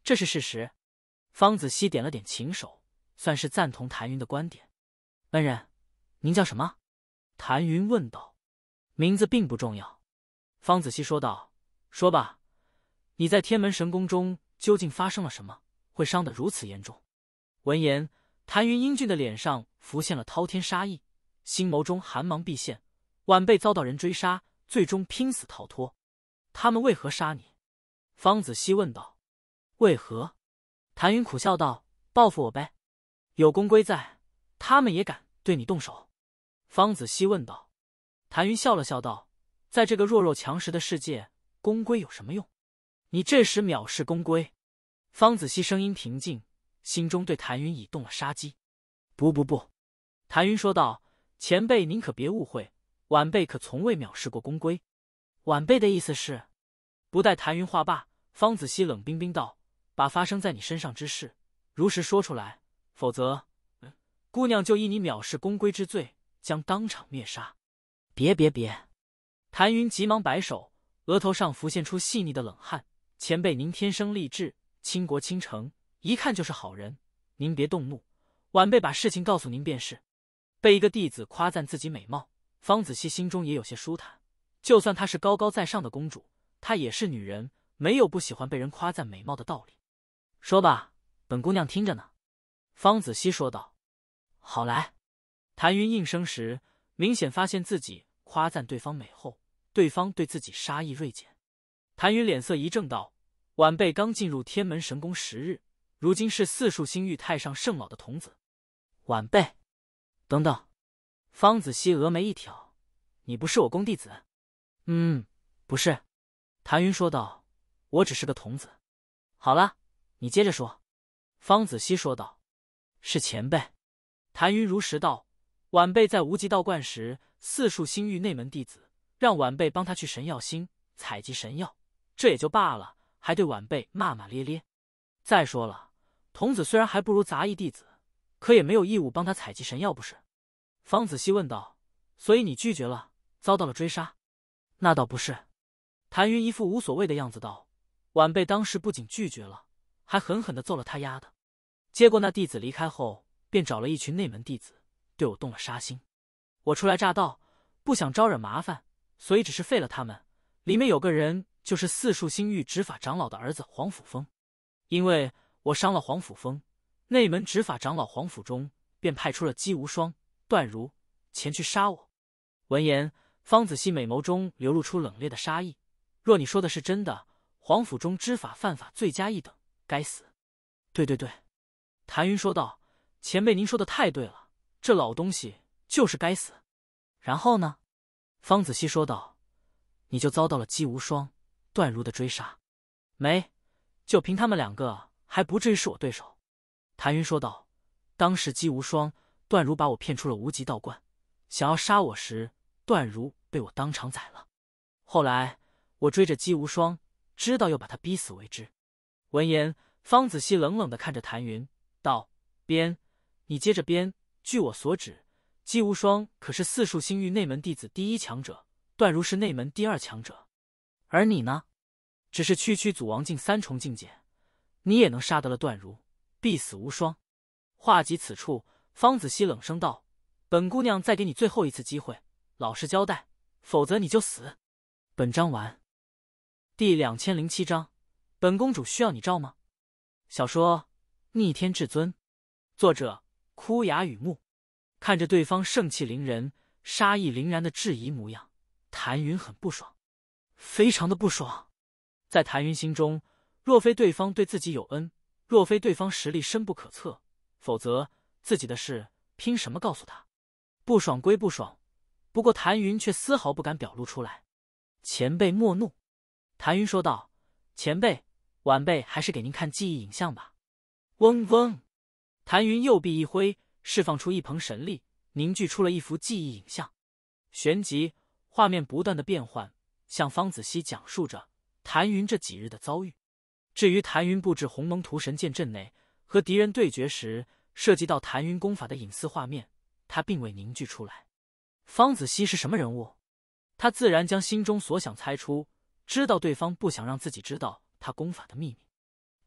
这是事实。方子熙点了点琴手，算是赞同谭云的观点。恩人，您叫什么？谭云问道。名字并不重要。方子熙说道。说吧，你在天门神宫中究竟发生了什么，会伤得如此严重？闻言，谭云英俊的脸上浮现了滔天杀意，心眸中寒芒毕现。晚辈遭到人追杀，最终拼死逃脱。他们为何杀你？方子熙问道。为何？谭云苦笑道。报复我呗。有公规在，他们也敢对你动手？方子熙问道。谭云笑了笑道。在这个弱肉强食的世界，公规有什么用？你这时藐视公规？方子熙声音平静，心中对谭云已动了杀机。不不不，谭云说道。前辈您可别误会，晚辈可从未藐视过公规。晚辈的意思是……不待谭云话罢，方子熙冷冰冰道：把发生在你身上之事如实说出来，否则、嗯、姑娘就依你藐视公规之罪将当场灭杀。别别别！谭云急忙摆手，额头上浮现出细腻的冷汗。前辈您天生丽质，倾国倾城，一看就是好人，您别动怒，晚辈把事情告诉您便是。被一个弟子夸赞自己美貌，方子熙心中也有些舒坦。就算她是高高在上的公主，她也是女人，没有不喜欢被人夸赞美貌的道理。说吧，本姑娘听着呢。方子熙说道。好来。谭云应声时，明显发现自己夸赞对方美后，对方对自己杀意锐减。谭云脸色一正道：晚辈刚进入天门神宫十日，如今是四树星域太上圣老的童子。晚辈……等等。方子熙峨眉一挑：你不是我宫弟子？嗯，不是。谭云说道。我只是个童子。好了，你接着说。方子熙说道。是前辈。谭云如实道。晚辈在无极道观时，四树星域内门弟子让晚辈帮他去神药星采集神药，这也就罢了，还对晚辈骂骂咧咧。再说了，童子虽然还不如杂役弟子，可也没有义务帮他采集神药，不是？方子熙问道。所以你拒绝了，遭到了追杀？那倒不是。谭云一副无所谓的样子道。晚辈当时不仅拒绝了，还狠狠地揍了他丫的。接过那弟子离开后，便找了一群内门弟子对我动了杀心。我初来乍到，不想招惹麻烦，所以只是废了他们。里面有个人就是四树星域执法长老的儿子黄甫峰。因为我伤了黄甫峰，内门执法长老黄甫中便派出了姬无双、段如前去杀我。闻言，方子熙美眸中流露出冷冽的杀意。若你说的是真的，黄甫中知法犯法，罪加一等，该死。对对对。谭云说道。前辈您说的太对了，这老东西就是该死。然后呢？方子熙说道。你就遭到了姬无双、段如的追杀。没，就凭他们两个还不至于是我对手。谭云说道。当时姬无双、段如把我骗出了无极道观，想要杀我时，段如被我当场宰了。后来我追着姬无双，知道要把他逼死为之。闻言，方子熙冷冷地看着谭云道：编，你接着编。据我所指，姬无双可是四树星域内门弟子第一强者，段如是内门第二强者，而你呢，只是区区祖王境三重境界，你也能杀得了段如，必死无双。话及此处，方子熙冷声道：本姑娘再给你最后一次机会，老实交代，否则你就死。本章完。第两千零七章，本公主需要你照吗？小说《逆天至尊》，作者枯雅雨木。看着对方盛气凌人、杀意凛然的质疑模样，谭云很不爽，非常的不爽。在谭云心中，若非对方对自己有恩，若非对方实力深不可测，否则自己的事凭什么告诉他？不爽归不爽，不过谭云却丝毫不敢表露出来。前辈莫怒。谭云说道。前辈，晚辈还是给您看记忆影像吧。嗡嗡。谭云右臂一挥，释放出一蓬神力，凝聚出了一幅记忆影像。旋即画面不断的变换，向方子熙讲述着谭云这几日的遭遇。至于谭云布置鸿蒙屠神剑阵内和敌人对决时涉及到谭云功法的隐私画面，他并未凝聚出来。方子熙是什么人物？他自然将心中所想猜出，知道对方不想让自己知道他功法的秘密。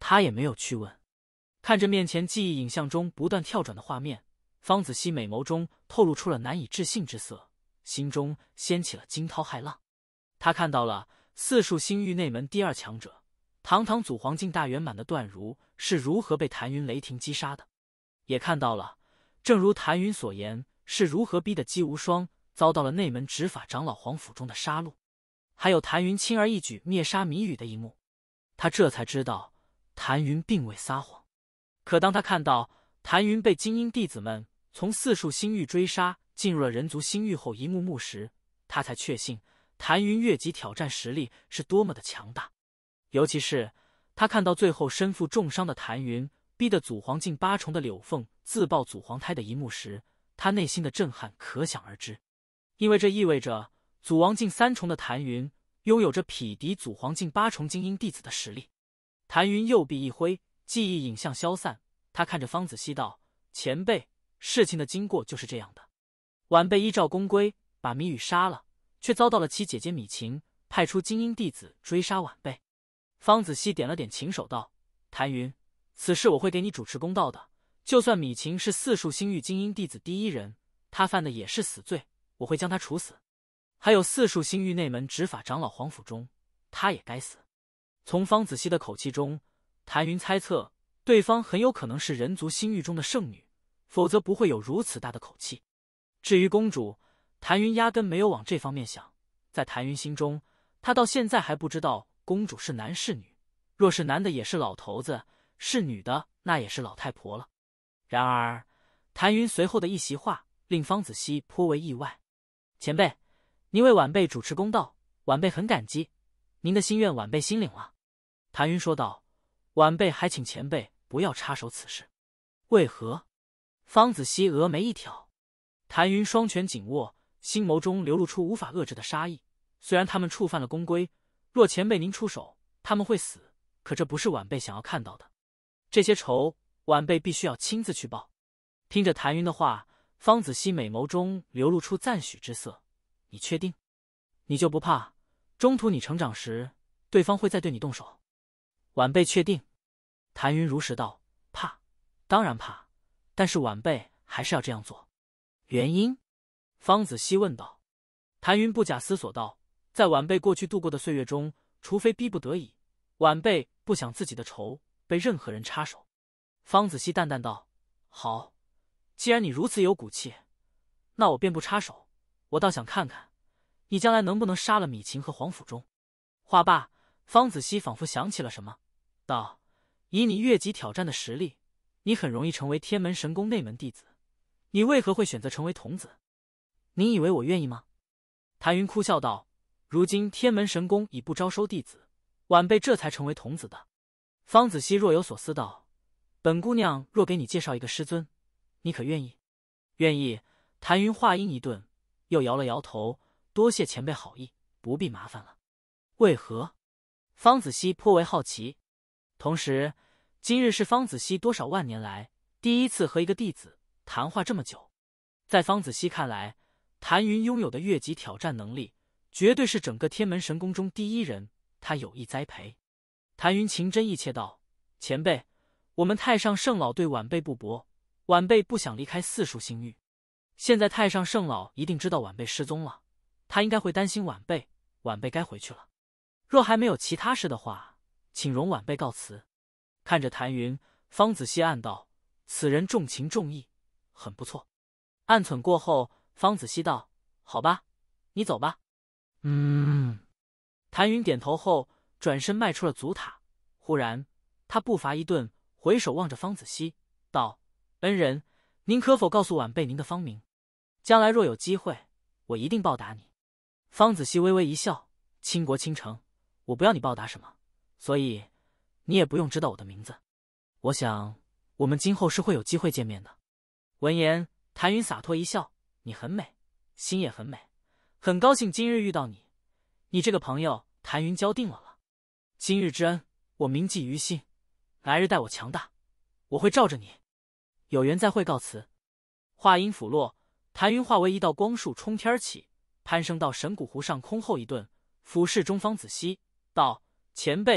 他也没有去问。看着面前记忆影像中不断跳转的画面，方子熙美眸中透露出了难以置信之色，心中掀起了惊涛骇浪。他看到了四树星域内门第二强者堂堂祖皇境大圆满的段如是如何被谭云雷霆击杀的，也看到了正如谭云所言是如何逼得姬无双遭到了内门执法长老皇府中的杀戮，还有谭云轻而易举灭杀谜语的一幕。他这才知道谭云并未撒谎。可当他看到谭云被精英弟子们从四树星域追杀进入了人族星域后一幕幕时，他才确信谭云越级挑战实力是多么的强大。尤其是他看到最后身负重伤的谭云逼得祖皇境八重的柳凤自爆祖皇胎的一幕时，他内心的震撼可想而知。因为这意味着祖王境三重的谭云拥有着匹敌祖皇境八重精英弟子的实力。谭云右臂一挥，记忆影像消散，他看着方子熙道：“前辈，事情的经过就是这样的。晚辈依照公规把谜语杀了，却遭到了其姐姐米晴派出精英弟子追杀晚辈。”方子熙点了点琴手道：“谭云，此事我会给你主持公道的。就算米晴是四树星域精英弟子第一人，他犯的也是死罪，我会将他处死。还有四树星域内门执法长老皇府中，他也该死。”从方子熙的口气中，谭云猜测对方很有可能是人族星域中的圣女，否则不会有如此大的口气。至于公主，谭云压根没有往这方面想。在谭云心中，他到现在还不知道公主是男是女，若是男的也是老头子，是女的那也是老太婆了。然而谭云随后的一席话令方子熙颇为意外：“前辈，您为晚辈主持公道，晚辈很感激，您的心愿晚辈心领了。”谭云说道：“晚辈还请前辈不要插手此事。”“为何？”方子熙峨眉一挑。谭云双拳紧握，心眸中流露出无法遏制的杀意。虽然他们触犯了公规，若前辈您出手，他们会死，可这不是晚辈想要看到的。这些仇，晚辈必须要亲自去报。听着谭云的话，方子熙美眸中流露出赞许之色。“你确定？你就不怕中途你成长时，对方会再对你动手？”“晚辈确定。”谭云如实道。“怕，当然怕，但是晚辈还是要这样做。”“原因？”方子熙问道。谭云不假思索道：“在晚辈过去度过的岁月中，除非逼不得已，晚辈不想自己的仇被任何人插手。”方子熙淡淡道：“好，既然你如此有骨气，那我便不插手。我倒想看看你将来能不能杀了米晴和皇府中。”话罢，方子熙仿佛想起了什么，道：“以你越级挑战的实力，你很容易成为天门神宫内门弟子，你为何会选择成为童子？你以为我愿意吗？”谭云哭笑道：“如今天门神宫已不招收弟子，晚辈这才成为童子的。”方子熙若有所思道：“本姑娘若给你介绍一个师尊，你可愿意？”“愿意。”谭云话音一顿，又摇了摇头：“多谢前辈好意，不必麻烦了。”“为何？”方子熙颇为好奇。同时，今日是方子熙多少万年来第一次和一个弟子谈话这么久。在方子熙看来，谭云拥有的越级挑战能力，绝对是整个天门神宫中第一人，他有意栽培。谭云情真意切道：“前辈，我们太上圣老对晚辈不薄，晚辈不想离开四树星域。现在太上圣老一定知道晚辈失踪了，他应该会担心晚辈，晚辈该回去了。若还没有其他事的话，请容晚辈告辞。”看着谭云，方子熙暗道：“此人重情重义，很不错。”暗忖过后，方子熙道：“好吧，你走吧。”“嗯。”谭云点头后，转身迈出了祖塔。忽然，他步伐一顿，回首望着方子熙，道：“恩人，您可否告诉晚辈您的芳名？将来若有机会，我一定报答你。”方子熙微微一笑：“倾国倾城，我不要你报答什么，所以你也不用知道我的名字。我想，我们今后是会有机会见面的。”闻言，谭云洒脱一笑：“你很美，心也很美，很高兴今日遇到你。你这个朋友，谭云交定了了。今日之恩，我铭记于心。来日待我强大，我会罩着你。有缘再会，告辞。”话音甫落，谭云化为一道光束冲天起，攀升到神谷湖上空后一顿，俯视中方子熙道：“前辈，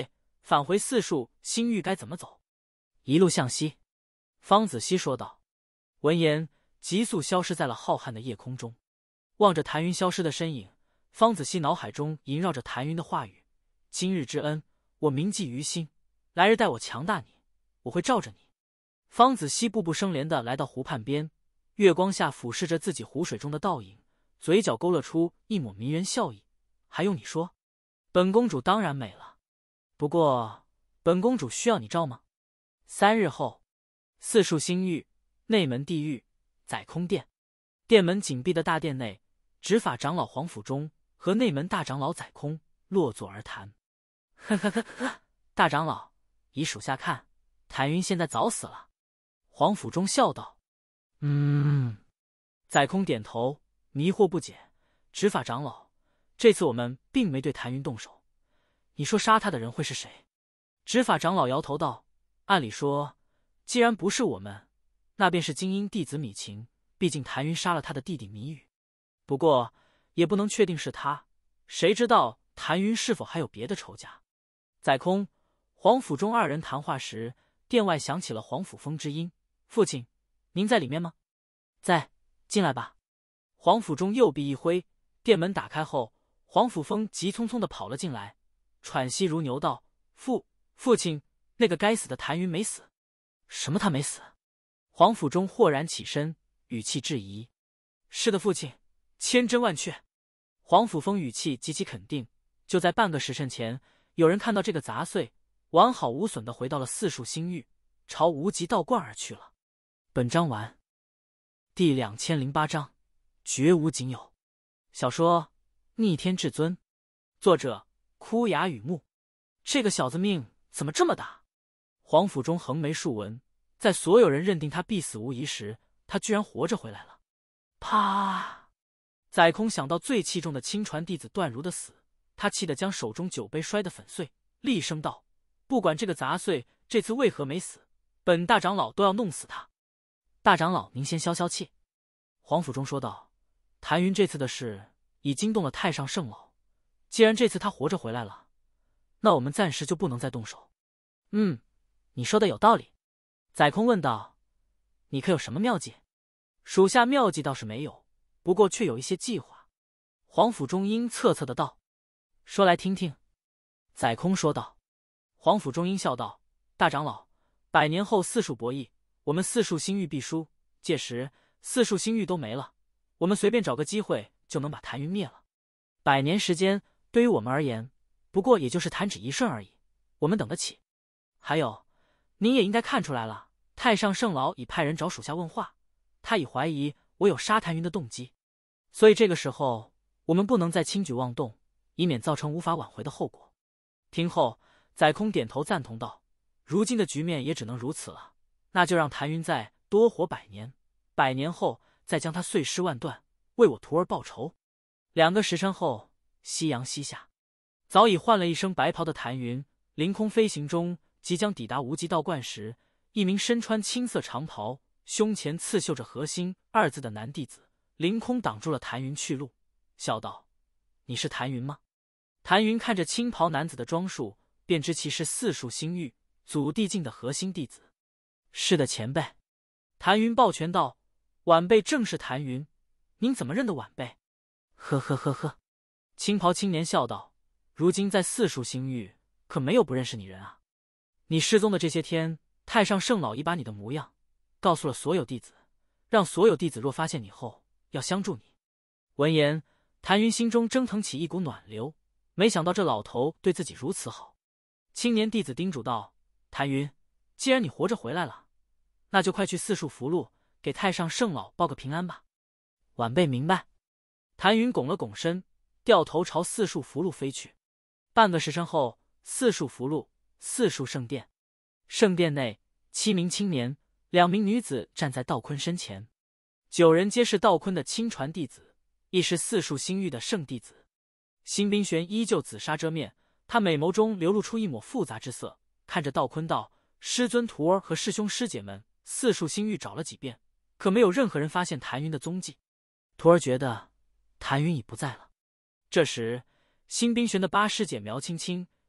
返回四树星域该怎么走？一路向西。方子熙说道。闻言，急速消失在了浩瀚的夜空中。望着谭云消失的身影，方子熙脑海中萦绕着谭云的话语：今日之恩，我铭记于心，来日待我强大你，我会罩着你。方子熙步步生莲地来到湖畔边，月光下俯视着自己湖水中的倒影，嘴角勾勒出一抹迷人笑意。还用你说？本公主当然美了，不过本公主需要你罩吗？三日后，四树星域内门地狱载空殿，殿门紧闭的大殿内，执法长老黄甫忠和内门大长老载空落座而谈。呵呵呵呵，大长老，以属下看，谭云现在早死了。黄甫忠笑道。嗯。载空点头，迷惑不解。执法长老，这次我们并没对谭云动手，你说杀他的人会是谁？执法长老摇头道：按理说，既然不是我们，那便是精英弟子米晴，毕竟谭云杀了他的弟弟米宇。不过也不能确定是他，谁知道谭云是否还有别的仇家？载空、黄甫忠二人谈话时，殿外响起了黄甫峰之音：父亲，您在里面吗？在，进来吧。黄甫忠右臂一挥，殿门打开后，黄甫峰急匆匆地跑了进来，喘息如牛道：父父亲，那个该死的谭云没死。什么他没死？黄甫忠豁然起身，语气质疑。是的，父亲，千真万确。黄甫峰语气极其肯定。就在半个时辰前，有人看到这个杂碎完好无损地回到了四树星域，朝无极道观而去了。本章完。第两千零八章，绝无仅有。小说《逆天至尊》，作者枯牙雨木。这个小子命怎么这么大？黄甫忠横眉竖纹，在所有人认定他必死无疑时，他居然活着回来了。啪！载空想到最器重的亲传弟子段如的死，他气得将手中酒杯摔得粉碎，厉声道：不管这个杂碎这次为何没死，本大长老都要弄死他。大长老，您先消消气。黄甫忠说道：谭云这次的事已惊动了太上圣老，既然这次他活着回来了，那我们暂时就不能再动手。嗯，你说的有道理。载空问道：你可有什么妙计？属下妙计倒是没有，不过却有一些计划。黄甫忠阴恻恻的道：说来听听。载空说道。黄甫忠阴笑道：大长老，百年后四树博弈，我们四树星域必输，届时四树星域都没了，我们随便找个机会就能把谭云灭了。百年时间对于我们而言，不过也就是弹指一瞬而已，我们等得起。还有，您也应该看出来了，太上圣老已派人找属下问话，他已怀疑我有杀谭云的动机，所以这个时候我们不能再轻举妄动，以免造成无法挽回的后果。听后，载空点头赞同道：如今的局面也只能如此了，那就让谭云再多活百年，百年后再将他碎尸万段，为我徒儿报仇。两个时辰后，夕阳西下，早已换了一身白袍的谭云凌空飞行中，即将抵达无极道观时，一名身穿青色长袍，胸前刺绣着核心二字的男弟子凌空挡住了谭云去路，笑道：你是谭云吗？谭云看着青袍男子的装束，便知其是四树星域祖地境的核心弟子。是的，前辈。谭云抱拳道：晚辈正是谭云，您怎么认得晚辈？呵呵呵呵。青袍青年笑道：如今在四树星域可没有不认识你人啊。你失踪的这些天，太上圣老已把你的模样告诉了所有弟子，让所有弟子若发现你后要相助你。闻言，谭云心中蒸腾起一股暖流，没想到这老头对自己如此好。青年弟子叮嘱道：谭云，既然你活着回来了，那就快去四树福禄给太上圣老报个平安吧。晚辈明白。谭云拱了拱身，掉头朝四树福禄飞去。半个时辰后，四树福禄四树圣殿，圣殿内七名青年，两名女子站在道坤身前，九人皆是道坤的亲传弟子，亦是四树星域的圣弟子。辛冰玄依旧紫纱遮面，他美眸中流露出一抹复杂之色，看着道坤道：师尊徒儿和师兄师姐们四树星域找了几遍，可没有任何人发现谭云的踪迹，徒儿觉得谭云已不在了。这时辛冰玄的八师姐苗青青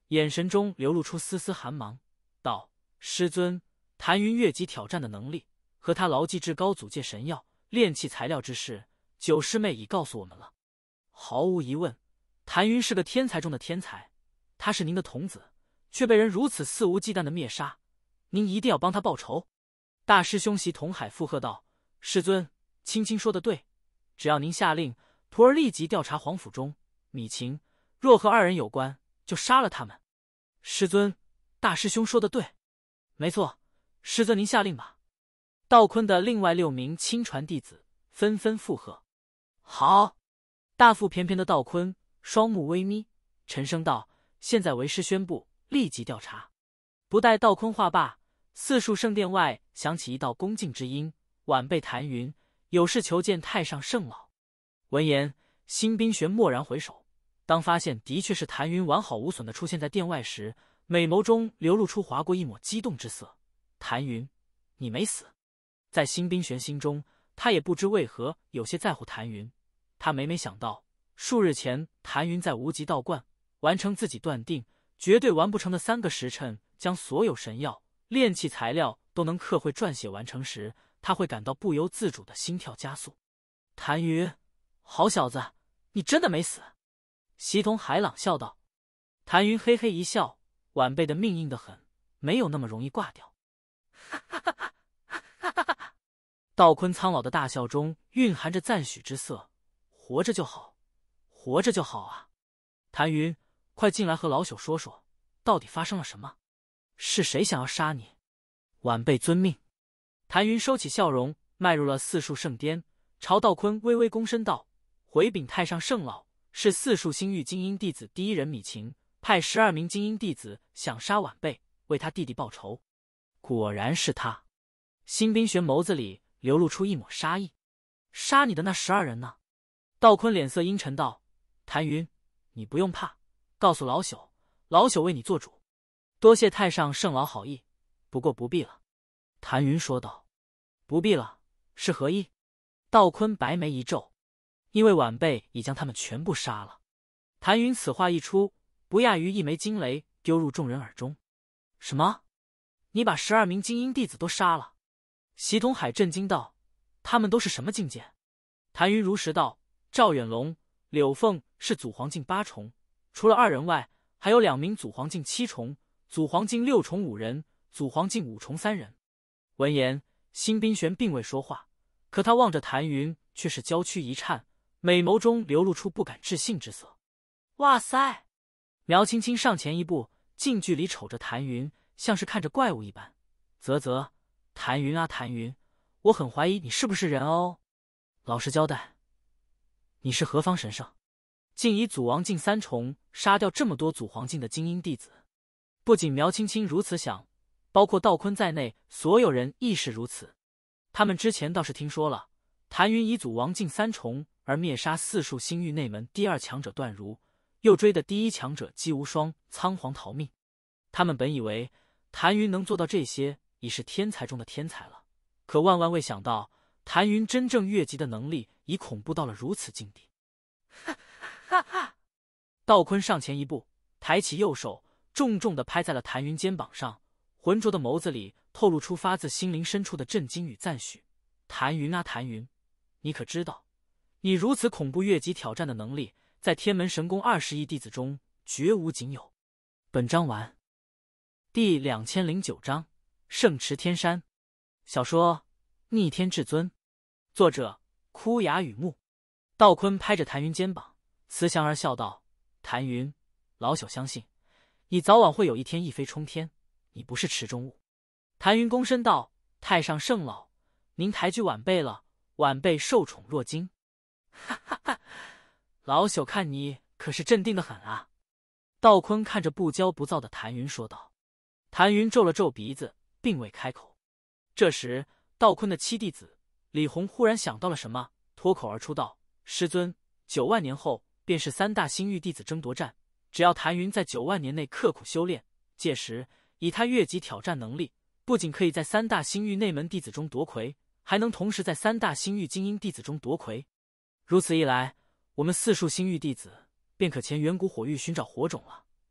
眼神中流露出丝丝寒芒，道：“师尊，谭云越级挑战的能力和他牢记至高祖界神药、炼器材料之事，九师妹已告诉我们了。毫无疑问，谭云是个天才中的天才。他是您的童子，却被人如此肆无忌惮的灭杀，您一定要帮他报仇。”大师兄席同海附和道：“师尊，青青说的对，只要您下令，徒儿立即调查皇府中、米秦，若和二人有关，就杀了他们。”师尊，大师兄说的对，没错，师尊您下令吧。道坤的另外六名亲传弟子纷纷附和。好！大腹便便的道坤双目微眯，沉声道：“现在为师宣布，立即调查。”不待道坤话罢，四树圣殿外响起一道恭敬之音：“晚辈谭云有事求见太上圣老。”闻言，辛冰玄蓦然回首，当发现的确是谭云完好无损的出现在殿外时，美眸中流露出划过一抹激动之色。谭云，你没死。在辛冰玄心中，他也不知为何有些在乎谭云。他每每想到数日前谭云在无极道观完成自己断定绝对完不成的三个时辰，将所有神药、炼器材料都能刻绘撰写完成时，他会感到不由自主的心跳加速。谭云，好小子，你真的没死？席同海朗笑道。谭云嘿嘿一笑，晚辈的命硬得很，没有那么容易挂掉。哈哈哈哈哈哈哈！道坤苍老的大笑中蕴含着赞许之色。活着就好，活着就好啊！谭云，快进来和老朽说说，到底发生了什么？是谁想要杀你？晚辈遵命。谭云收起笑容，迈入了四树圣巅，朝道坤微微躬身道：“回禀太上圣老，是四树星域精英弟子第一人米秦，派十二名精英弟子想杀晚辈，为他弟弟报仇。”果然是他。辛冰玄眸子里流露出一抹杀意。杀你的那十二人呢？道坤脸色阴沉道：“谭云，你不用怕，告诉老朽，老朽为你做主。”多谢太上圣老好意，不过不必了。谭云说道。不必了，是何意？道坤白眉一皱。因为晚辈已将他们全部杀了。谭云此话一出，不亚于一枚惊雷丢入众人耳中。什么？你把十二名精英弟子都杀了？席同海震惊道：“他们都是什么境界？”谭云如实道：“赵远龙、柳凤是祖皇境八重，除了二人外，还有两名祖皇境七重，祖皇境六重五人，祖皇境五重三人。”闻言，辛冰玄并未说话，可他望着谭云，却是娇躯一颤，美眸中流露出不敢置信之色。哇塞！苗青青上前一步，近距离瞅着谭云，像是看着怪物一般。啧啧，谭云啊谭云，我很怀疑你是不是人哦。老实交代，你是何方神圣？竟以祖王境三重杀掉这么多祖皇境的精英弟子？不仅苗青青如此想，包括道坤在内，所有人亦是如此。他们之前倒是听说了，谭云以祖王境三重而灭杀四树星域内门第二强者段如，又追的第一强者姬无双仓皇逃命。他们本以为谭云能做到这些，已是天才中的天才了，可万万未想到，谭云真正越级的能力已恐怖到了如此境地。哈哈哈！道坤上前一步，抬起右手，重重地拍在了谭云肩膀上，浑浊的眸子里透露出发自心灵深处的震惊与赞许。谭云啊谭云，你可知道，你如此恐怖越级挑战的能力，在天门神宫二十亿弟子中绝无仅有。本章完。第两千零九章圣池天山。小说逆天至尊，作者枯雅雨木。道坤拍着谭云肩膀，慈祥而笑道：“谭云，老朽相信你早晚会有一天一飞冲天，你不是池中物。”谭云躬身道：“太上圣老，您抬举晚辈了，晚辈受宠若惊。”哈哈哈，老朽看你可是镇定的很啊。道坤看着不骄不躁的谭云说道。谭云皱了皱鼻子，并未开口。这时，道坤的七弟子李弘忽然想到了什么，脱口而出道：“师尊，九万年后便是三大星域弟子争夺战，只要谭云在九万年内刻苦修炼，届时以他越级挑战能力，不仅可以在三大星域内门弟子中夺魁，还能同时在三大星域精英弟子中夺魁。如此一来，我们四树星域弟子便可前远古火域寻找火种了。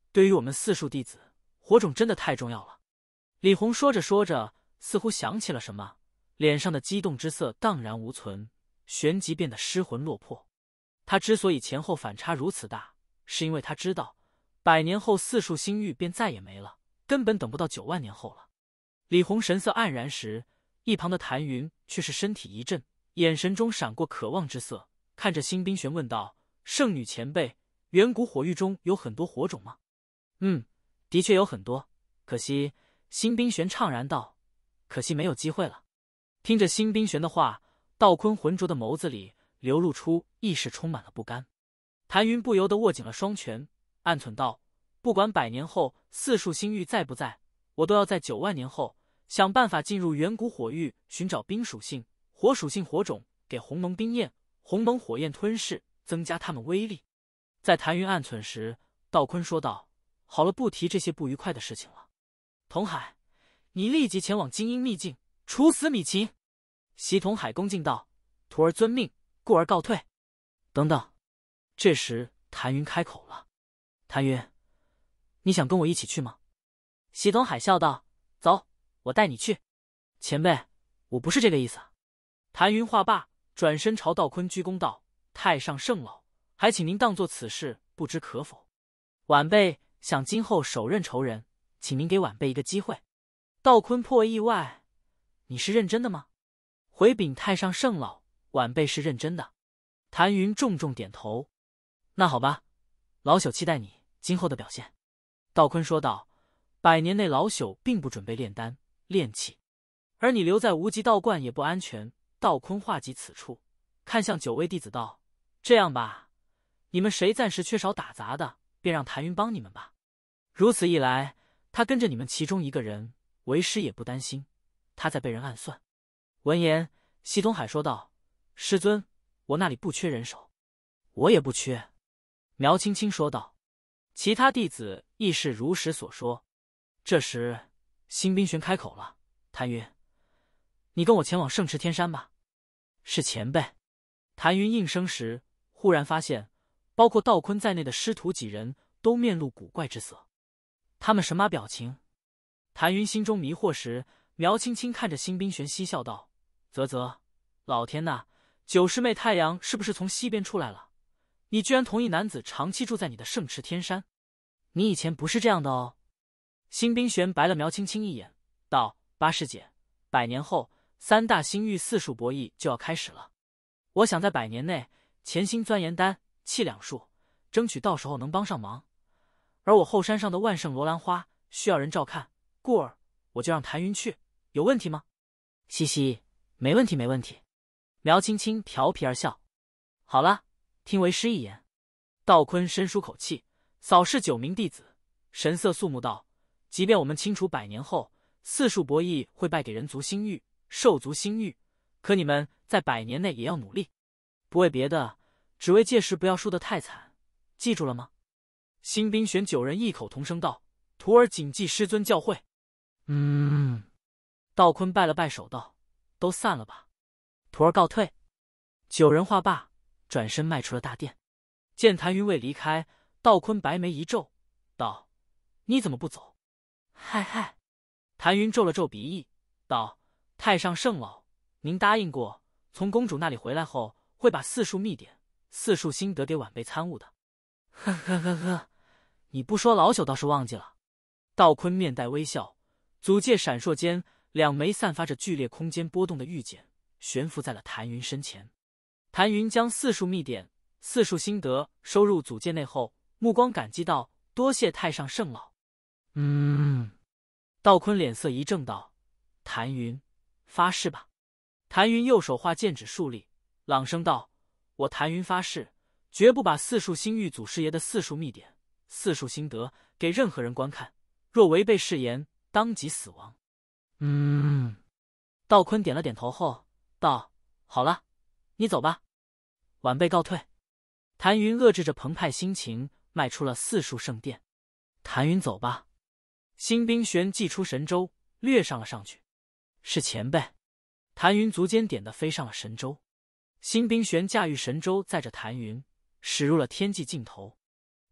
对于我们四术弟子，火种真的太重要了。李红说着说着，似乎想起了什么，脸上的激动之色荡然无存，旋即变得失魂落魄。他之所以前后反差如此大，是因为他知道，百年后四术星域便再也没了，根本等不到九万年后了。李红神色黯然时，一旁的谭云却是身体一震，眼神中闪过渴望之色，看着辛冰玄问道：“圣女前辈，远古火域中有很多火种吗？”“嗯，的确有很多，可惜……”辛冰玄怅然道：“可惜没有机会了。”听着辛冰玄的话，道坤浑浊的眸子里流露出一时充满了不甘。谭云不由得握紧了双拳，暗忖道：“不管百年后四术星域在不在，我都要在九万年后想办法进入远古火域，寻找冰属性、火属性火种，给鸿蒙冰焰、鸿蒙火焰吞噬，增加它们威力。”在谭云暗忖时，道坤说道：“好了，不提这些不愉快的事情了。童海，你立即前往精英秘境，处死米奇。”席童海恭敬道：“徒儿遵命，故而告退。”等等。这时谭云开口了：“谭云，你想跟我一起去吗？”席童海笑道：“走，我带你去。”“前辈，我不是这个意思。”谭云话罢，转身朝道坤鞠躬道：“太上圣老，还请您当作此事不知可否？晚辈想今后手刃仇人，请您给晚辈一个机会。”道坤颇为意外：“你是认真的吗？”“回禀太上圣老，晚辈是认真的。”谭云重重点头：“那好吧，老朽期待你今后的表现。”道坤说道：“百年内老朽并不准备炼丹炼器，而你留在无极道观也不安全。”道坤话及此处，看向九位弟子道：“这样吧，你们谁暂时缺少打杂的，便让谭云帮你们吧。如此一来，他跟着你们其中一个人，为师也不担心他在被人暗算。”闻言，西东海说道：“师尊，我那里不缺人手。”“我也不缺。”苗青青说道。其他弟子亦是如实所说。这时，辛冰玄开口了：“谭云，你跟我前往圣池天山吧。”“是前辈。”谭云应声时，忽然发现，包括道坤在内的师徒几人都面露古怪之色。他们神马表情？谭云心中迷惑时，苗青青看着辛冰玄嬉笑道：“啧啧，老天呐，九师妹太阳是不是从西边出来了？你居然同意男子长期住在你的圣池天山？你以前不是这样的哦。”辛冰玄白了苗青青一眼，道：“八师姐，百年后三大星域四术博弈就要开始了，我想在百年内潜心钻研丹气两术，争取到时候能帮上忙。而我后山上的万圣罗兰花需要人照看，故而我就让谭云去，有问题吗？”“嘻嘻，没问题没问题。”苗青青调皮而笑。“好了，听为师一言。”道坤深舒口气，扫视九名弟子，神色肃穆道：“即便我们清楚百年后四术博弈会败给人族星域、兽族星域，可你们在百年内也要努力，不为别的，只为届时不要输得太惨，记住了吗？”辛冰玄九人异口同声道：“徒儿谨记师尊教诲。”“嗯。”道坤拜了拜手道：“都散了吧，徒儿告退。”九人话罢，转身迈出了大殿。见谭云未离开，道坤白眉一皱，道：“你怎么不走？”“嗨嗨。”谭云皱了皱鼻翼，道：“太上圣老，您答应过，从公主那里回来后，会把四术秘典、四术心得给晚辈参悟的。”“呵呵呵呵，你不说，老朽倒是忘记了。”道坤面带微笑，祖戒闪烁间，两枚散发着剧烈空间波动的玉简悬浮在了谭云身前。谭云将四术秘典、四术心得收入祖戒内后，目光感激道：“多谢太上圣老。”“嗯。”道坤脸色一正道：“谭云，发誓吧。”谭云右手画剑指竖立，朗声道：“我谭云发誓，绝不把四术星域祖师爷的四术秘典、四术心得给任何人观看，若违背誓言，当即死亡。”“嗯。”道坤点了点头后道：“好了，你走吧，晚辈告退。”谭云遏制着澎湃心情，迈出了四术圣殿。“谭云走吧。”辛冰玄祭出神舟，掠上了上去。“是前辈。”谭云足尖点的飞上了神舟。辛冰玄驾驭神舟，载着谭云驶入了天际尽头。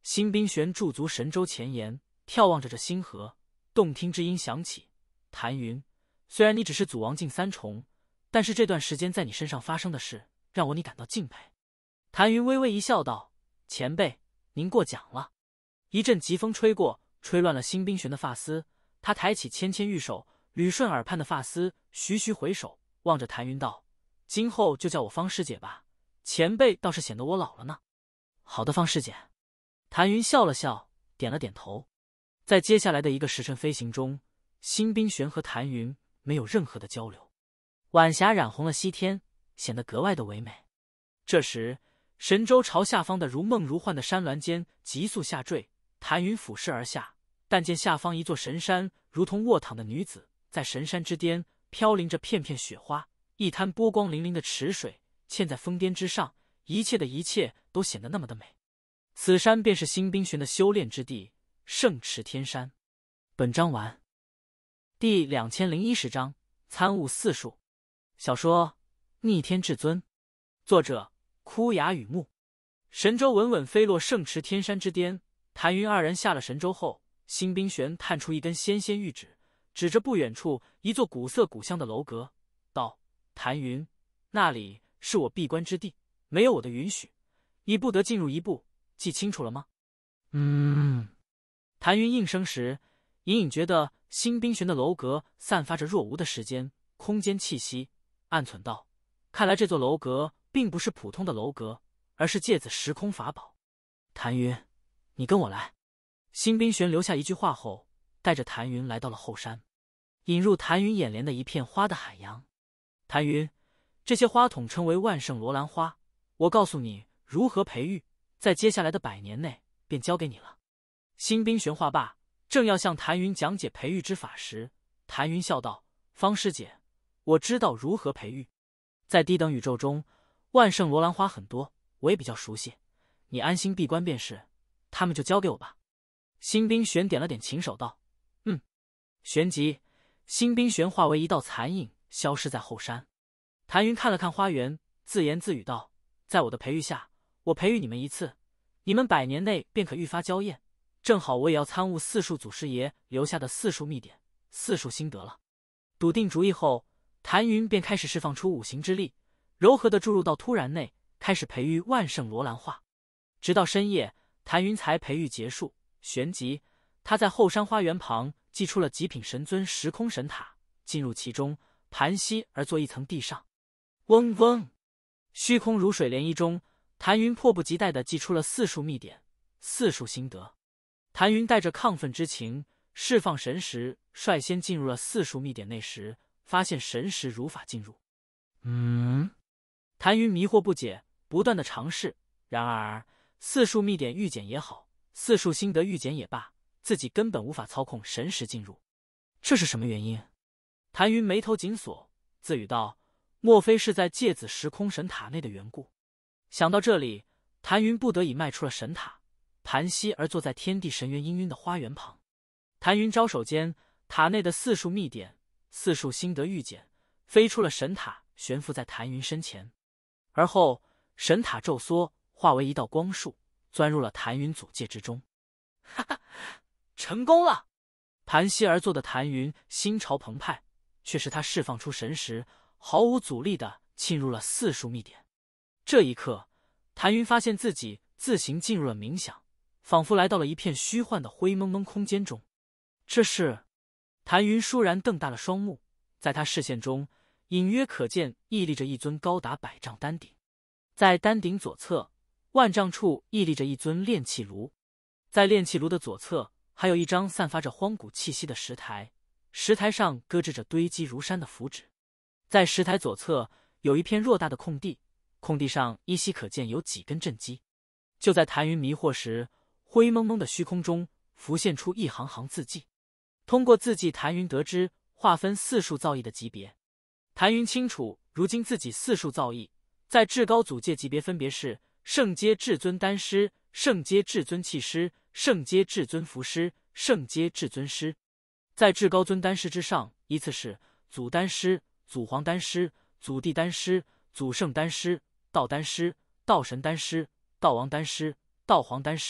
新冰玄驻足神州前沿，眺望着这星河，动听之音响起。谭云，虽然你只是祖王境三重，但是这段时间在你身上发生的事，让我你感到敬佩。谭云微微一笑道：“前辈，您过奖了。”一阵疾风吹过，吹乱了新冰玄的发丝。他抬起纤纤玉手，捋顺耳畔的发丝，徐徐回首，望着谭云道：“今后就叫我方师姐吧，前辈倒是显得我老了呢。”“好的，方师姐。”谭云笑了笑，点了点头。在接下来的一个时辰飞行中，新冰玄和谭云没有任何的交流。晚霞染红了西天，显得格外的唯美。这时，神州朝下方的如梦如幻的山峦间急速下坠，谭云俯视而下，但见下方一座神山，如同卧躺的女子，在神山之巅飘零着片片雪花，一滩波光粼粼的池水嵌在峰巅之上，一切的一切都显得那么的美。此山便是新冰玄的修炼之地，圣池天山。本章完。第两千零一十章参悟四术。小说《逆天至尊》，作者枯崖雨木。神舟稳稳飞落圣池天山之巅，谭云二人下了神舟后，新冰玄探出一根纤纤玉指，指着不远处一座古色古香的楼阁，道：“谭云，那里是我闭关之地，没有我的允许，你不得进入一步，记清楚了吗？”嗯。谭云应声时，隐隐觉得新冰玄的楼阁散发着若无的时间、空间气息，暗忖道：“看来这座楼阁并不是普通的楼阁，而是芥子时空法宝。”“谭云，你跟我来。”新冰玄留下一句话后，带着谭云来到了后山，引入谭云眼帘的一片花的海洋。“谭云，这些花统称为万圣罗兰花，我告诉你如何培育，在接下来的百年内便交给你了。”新冰玄话罢，正要向谭云讲解培育之法时，谭云笑道：“方师姐，我知道如何培育。在低等宇宙中，万圣罗兰花很多，我也比较熟悉，你安心闭关便是，他们就交给我吧。”新冰玄点了点琴手道：“嗯。”旋即，新冰玄化为一道残影，消失在后山。谭云看了看花园，自言自语道：“在我的培育下，我培育你们一次，你们百年内便可愈发娇艳。正好我也要参悟四术祖师爷留下的四术秘典、四术心得了。”笃定主意后，谭云便开始释放出五行之力，柔和地注入到突然内，开始培育万圣罗兰花。直到深夜，谭云才培育结束。旋即，他在后山花园旁祭出了极品神尊时空神塔，进入其中，盘膝而坐一层地上。嗡嗡，虚空如水涟漪中，谭云迫不及待地祭出了四术秘典、四术心得。谭云带着亢奋之情，释放神识，率先进入了四术秘典内时，发现神识无法进入。嗯，谭云迷惑不解，不断的尝试。然而，四术秘典预检也好，四术心得预检也罢，自己根本无法操控神识进入。这是什么原因？谭云眉头紧锁，自语道：“莫非是在芥子时空神塔内的缘故？”想到这里，谭云不得已迈出了神塔，盘膝而坐在天地神元氤氲的花园旁。谭云招手间，塔内的四术秘典、四术心得预检飞出了神塔，悬浮在谭云身前。而后神塔骤缩，化为一道光束，钻入了谭云祖界之中。哈哈，成功了！盘膝而坐的谭云心潮澎湃，却是他释放出神识，毫无阻力地浸入了四术秘典。这一刻，谭云发现自己自行进入了冥想，仿佛来到了一片虚幻的灰蒙蒙空间中。这是……谭云倏然瞪大了双目，在他视线中，隐约可见屹立着一尊高达百丈丹顶，在丹顶左侧万丈处屹立着一尊炼气炉，在炼气炉的左侧还有一张散发着荒古气息的石台，石台上搁置着堆积如山的符纸。在石台左侧有一片偌大的空地，空地上依稀可见有几根阵基。就在谭云迷惑时，灰蒙蒙的虚空中浮现出一行行字迹。通过字迹，谭云得知划分四术造诣的级别。谭云清楚，如今自己四术造诣在至高祖界级别分别是圣阶至尊丹师、圣阶至尊气师、圣阶至尊符师、圣阶至尊师。在至高尊丹师之上，依次是祖丹师、祖皇丹师、祖帝丹师、祖圣丹师、道丹师、道神丹师、道王丹师、道皇丹师、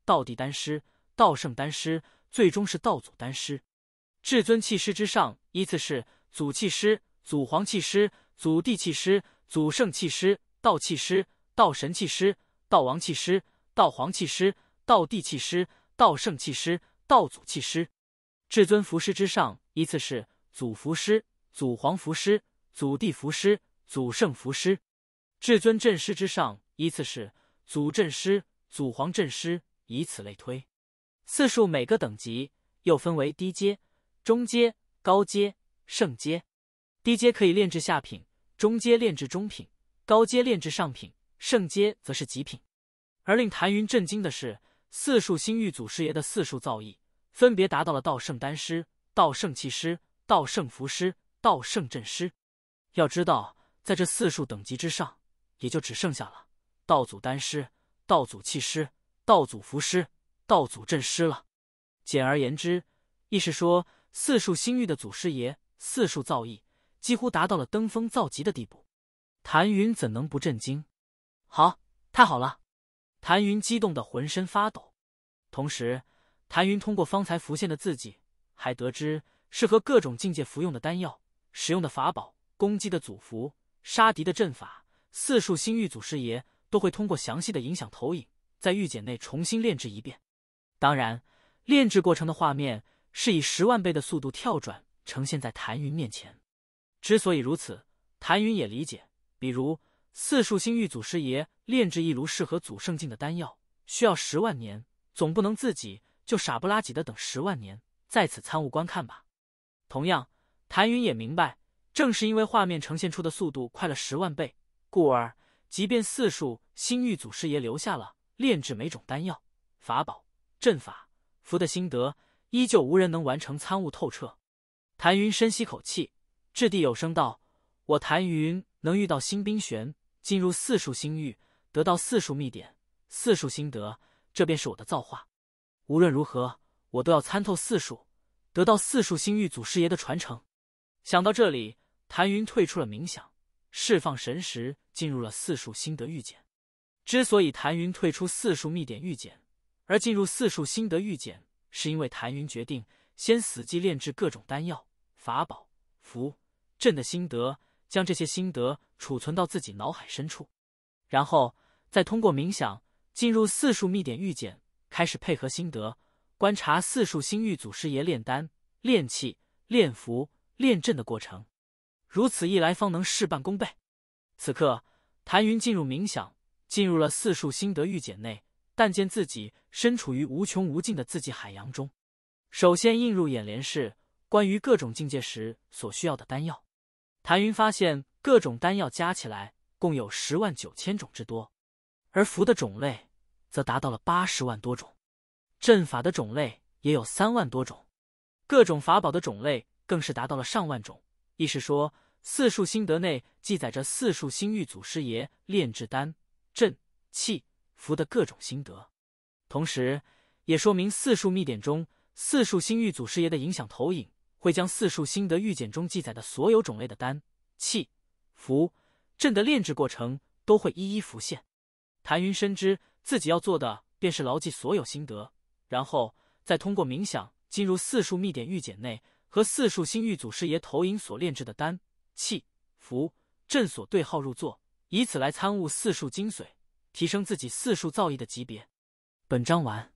道地丹师、道圣丹师，最终是道祖丹师。至尊气师之上，依次是祖气师、祖皇气师、祖地气师、祖圣气师、道气师、道神气师、道王气师、道皇气师、道地气师、道圣气师、道祖气师。至尊符师之上，依次是祖符师、祖皇符师、祖地符师、祖圣符师。至尊阵师之上，依次是祖阵师、祖皇阵师，以此类推。四术每个等级又分为低阶、中阶、高阶、圣阶。低阶可以炼制下品，中阶炼制中品，高阶炼制上品，圣阶则是极品。而令谭云震惊的是，四术星域祖师爷的四术造诣分别达到了道圣丹师、道圣气师、道圣符师、道圣阵师。要知道，在这四术等级之上，也就只剩下了道祖丹师、道祖气师、道祖符师、道祖阵师了。简而言之，亦是说四术星域的祖师爷四术造诣几乎达到了登峰造极的地步。谭云怎能不震惊？好，太好了！谭云激动得浑身发抖。同时，谭云通过方才浮现的字迹，还得知适合各种境界服用的丹药、使用的法宝、攻击的祖符、杀敌的阵法，四术星域祖师爷都会通过详细的影响投影，在玉简内重新炼制一遍。当然，炼制过程的画面是以十万倍的速度跳转呈现在谭云面前。之所以如此，谭云也理解，比如四术星域祖师爷炼制一炉适合祖圣境的丹药，需要十万年，总不能自己就傻不拉几的等十万年，在此参悟观看吧。同样，谭云也明白，正是因为画面呈现出的速度快了十万倍，故而即便四术星域祖师爷留下了炼制每种丹药、法宝、阵法、符的心得，依旧无人能完成参悟透彻。谭云深吸口气，掷地有声道：“我谭云能遇到星冰玄，进入四术星域，得到四术秘典、四术心得，这便是我的造化。无论如何，我都要参透四术，得到四术星域祖师爷的传承。”想到这里，谭云退出了冥想，释放神识，进入了四术心得预检。之所以谭云退出四术秘典预检，而进入四术心得预检，是因为谭云决定先死记炼制各种丹药、法宝、符、阵的心得，将这些心得储存到自己脑海深处，然后再通过冥想进入四术秘典预检，开始配合心得，观察四术星域祖师爷炼丹、炼气、炼符、炼阵的过程。如此一来，方能事半功倍。此刻，谭云进入冥想，进入了四术心得预检内，但见自己身处于无穷无尽的字迹海洋中。首先映入眼帘是关于各种境界时所需要的丹药。谭云发现各种丹药加起来共有十万九千种之多，而符的种类则达到了八十万多种，阵法的种类也有三万多种，各种法宝的种类更是达到了上万种。亦是说，四术心得内记载着四术星域祖师爷炼制丹、阵、气、符的各种心得，同时也说明四术秘典中四术星域祖师爷的影响投影会将四术心得预检中记载的所有种类的丹、气、符、阵的炼制过程都会一一浮现。谭云深知自己要做的便是牢记所有心得，然后再通过冥想进入四术秘典预检内，和四术星域祖师爷投影所炼制的丹、气、符、阵所对号入座，以此来参悟四术精髓，提升自己四术造诣的级别。本章完。